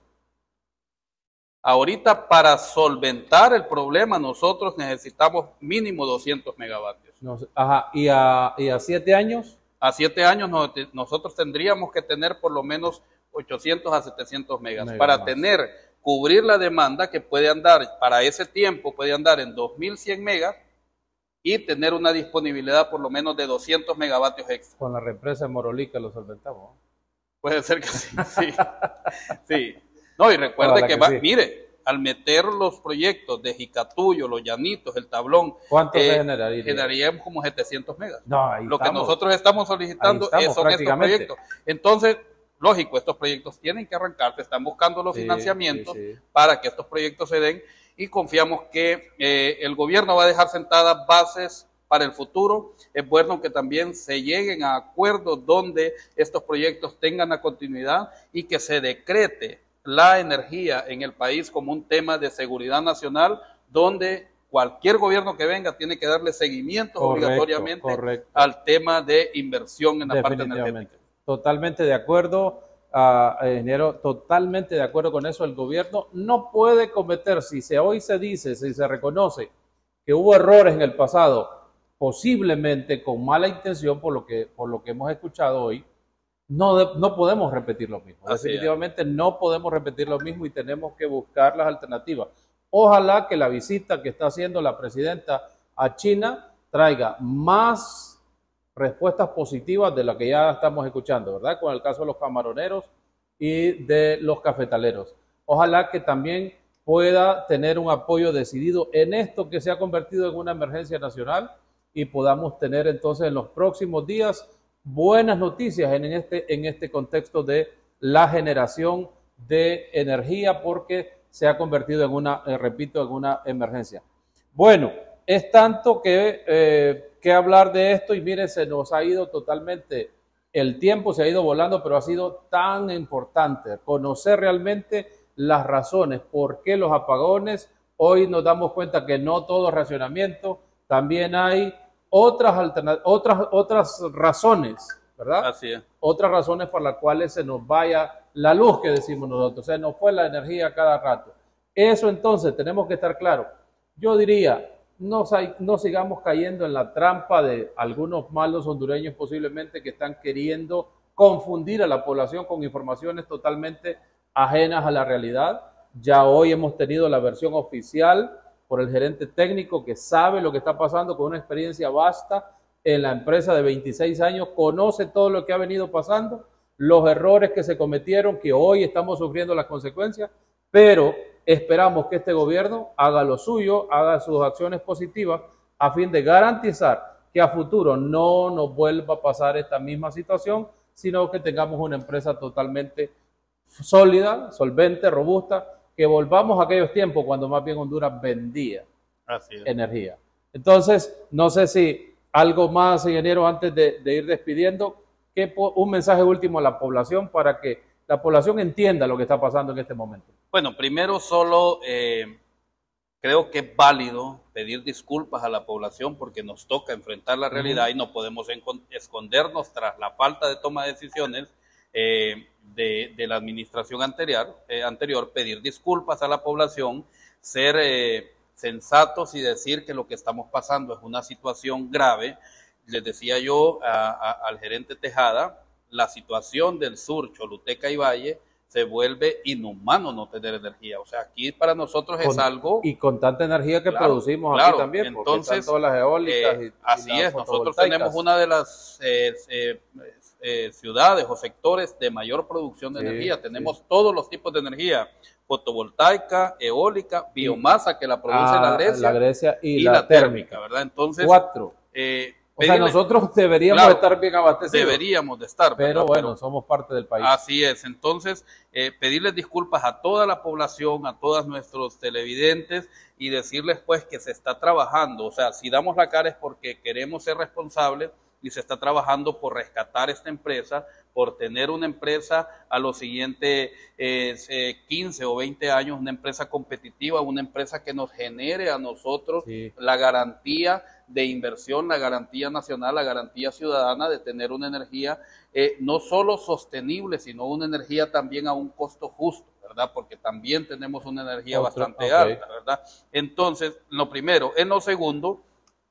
Ahorita para solventar el problema nosotros necesitamos mínimo doscientos megavatios. No, ajá, ¿y a, y a siete años? A siete años no, nosotros tendríamos que tener por lo menos ochocientos a setecientos megas Mega para más. tener, cubrir la demanda que puede andar, para ese tiempo puede andar en dos mil cien megas y tener una disponibilidad por lo menos de doscientos megavatios extra. Con la represa de Morolica lo solventamos. Puede ser que sí, sí. sí. No, y recuerde que, que va, sí. mire, al meter los proyectos de Jicatuyo, Los Llanitos, El Tablón, ¿cuánto eh, se generaría? Generaríamos como setecientos megas. No, ahí Lo estamos. que nosotros estamos solicitando estamos, son estos proyectos. Entonces, lógico, estos proyectos tienen que arrancar, se están buscando los sí, financiamientos sí, sí. para que estos proyectos se den y confiamos que eh, el gobierno va a dejar sentadas bases para el futuro. Es bueno que también se lleguen a acuerdos donde estos proyectos tengan la continuidad y que se decrete la energía en el país como un tema de seguridad nacional, donde cualquier gobierno que venga tiene que darle seguimiento correcto, obligatoriamente correcto. al tema de inversión en la parte energética. Totalmente de acuerdo, uh, ingeniero, totalmente de acuerdo con eso. El gobierno no puede cometer, si se, hoy se dice, si se reconoce que hubo errores en el pasado, posiblemente con mala intención, por lo que, por lo que hemos escuchado hoy, no, de, no podemos repetir lo mismo. Así Definitivamente es. no podemos repetir lo mismo y tenemos que buscar las alternativas. Ojalá que la visita que está haciendo la presidenta a China traiga más respuestas positivas de las que ya estamos escuchando, ¿verdad? Con el caso de los camaroneros y de los cafetaleros. Ojalá que también pueda tener un apoyo decidido en esto que se ha convertido en una emergencia nacional y podamos tener entonces en los próximos días buenas noticias en este, en este contexto de la generación de energía, porque se ha convertido en una, eh, repito, en una emergencia. Bueno, es tanto que, eh, que hablar de esto y miren, se nos ha ido totalmente el tiempo se ha ido volando, pero ha sido tan importante conocer realmente las razones por qué los apagones. Hoy nos damos cuenta que no todo es racionamiento, también hay otras, otras, otras razones, ¿verdad? Así es. Otras razones por las cuales se nos vaya la luz, que decimos nosotros, se nos fue la energía cada rato. Eso entonces tenemos que estar claros. Yo diría, no, no sigamos cayendo en la trampa de algunos malos hondureños posiblemente que están queriendo confundir a la población con informaciones totalmente ajenas a la realidad. Ya hoy hemos tenido la versión oficial por el gerente técnico que sabe lo que está pasando, con una experiencia vasta en la empresa de veintiséis años, conoce todo lo que ha venido pasando, los errores que se cometieron, que hoy estamos sufriendo las consecuencias, pero esperamos que este gobierno haga lo suyo, haga sus acciones positivas a fin de garantizar que a futuro no nos vuelva a pasar esta misma situación, sino que tengamos una empresa totalmente sólida, solvente, robusta, que volvamos a aquellos tiempos cuando más bien Honduras vendía Así es. energía. Entonces, no sé si algo más, ingeniero, antes de, de ir despidiendo, que un mensaje último a la población para que la población entienda lo que está pasando en este momento. Bueno, primero solo eh, creo que es válido pedir disculpas a la población porque nos toca enfrentar la realidad uh-huh. y no podemos escondernos tras la falta de toma de decisiones eh, de, de la administración anterior, eh, anterior, pedir disculpas a la población, ser eh, sensatos y decir que lo que estamos pasando es una situación grave. Les decía yo a, a, al gerente Tejada, la situación del sur, Choluteca y Valle, se vuelve inhumano no tener energía. O sea, aquí para nosotros con, es algo... Y con tanta energía que claro, producimos claro, aquí también, entonces, todas las eólicas eh, y, así y las es, nosotros tenemos una de las eh, eh, eh, ciudades o sectores de mayor producción de sí, energía. Tenemos sí. todos los tipos de energía, fotovoltaica, eólica, biomasa que la produce ah, la Grecia, la Grecia y, y la, la térmica, térmica, ¿verdad? Entonces, cuatro. Eh, O sea, nosotros deberíamos claro, estar bien abastecidos. Deberíamos de estar. Pero ¿verdad? bueno, pero, somos parte del país. Así es. Entonces, eh, pedirles disculpas a toda la población, a todos nuestros televidentes y decirles pues que se está trabajando. O sea, si damos la cara es porque queremos ser responsables y se está trabajando por rescatar esta empresa, por tener una empresa a los siguientes eh, eh, quince o veinte años, una empresa competitiva, una empresa que nos genere a nosotros sí. la garantía de inversión, la garantía nacional, la garantía ciudadana de tener una energía eh, no solo sostenible, sino una energía también a un costo justo, ¿verdad? Porque también tenemos una energía Otro, bastante okay. alta, ¿verdad? Entonces, lo primero. En lo segundo,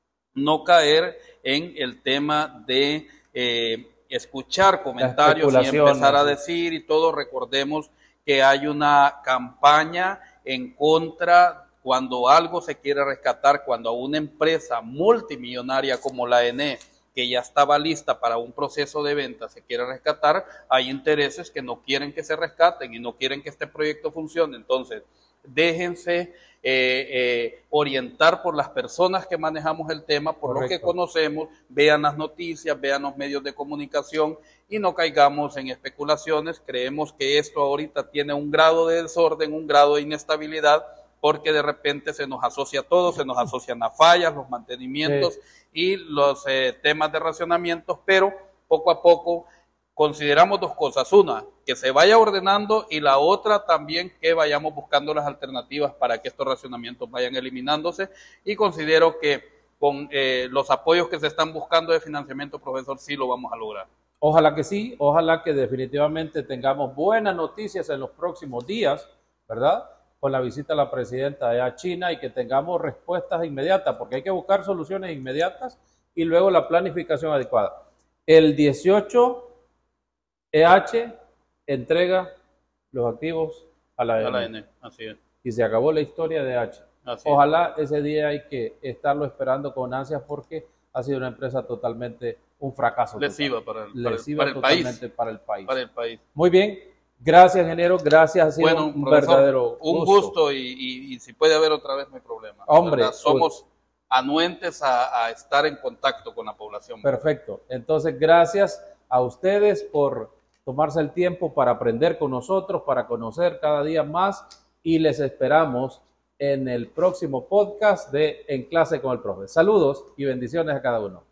no caer en el tema de eh, escuchar comentarios y empezar a decir y todo. Recordemos que hay una campaña en contra cuando algo se quiere rescatar, cuando a una empresa multimillonaria como la E N E, que ya estaba lista para un proceso de venta, se quiere rescatar, hay intereses que no quieren que se rescaten y no quieren que este proyecto funcione. Entonces, déjense eh, eh, orientar por las personas que manejamos el tema, por Correcto. Lo que conocemos, vean las noticias, vean los medios de comunicación y no caigamos en especulaciones. Creemos que esto ahorita tiene un grado de desorden, un grado de inestabilidad, porque de repente se nos asocia todo, se nos asocian las fallas, los mantenimientos sí. y los eh, temas de racionamientos, pero poco a poco consideramos dos cosas. Una, que se vaya ordenando y la otra también que vayamos buscando las alternativas para que estos racionamientos vayan eliminándose y considero que con eh, los apoyos que se están buscando de financiamiento, profesor, sí lo vamos a lograr. Ojalá que sí, ojalá que definitivamente tengamos buenas noticias en los próximos días, ¿verdad? Con la visita a la presidenta de China y que tengamos respuestas inmediatas, porque hay que buscar soluciones inmediatas y luego la planificación adecuada. El dieciocho E H entrega los activos a la E N E. A la E N E, así es. Y se acabó la historia de E H. Así Ojalá es. Ese día hay que estarlo esperando con ansias porque ha sido una empresa totalmente un fracaso. Lesiva para el, Lesiva para el, para el totalmente país. para el país. Para el país. Muy bien. Gracias, ingeniero. Gracias. Ha sido bueno, un profesor, verdadero gusto. Un gusto y, y, y si puede haber otra vez no hay problema. Hombre. Somos anuentes a, a estar en contacto con la población. Perfecto. Entonces, gracias a ustedes por tomarse el tiempo para aprender con nosotros, para conocer cada día más y les esperamos en el próximo podcast de En Clase con el Profe. Saludos y bendiciones a cada uno.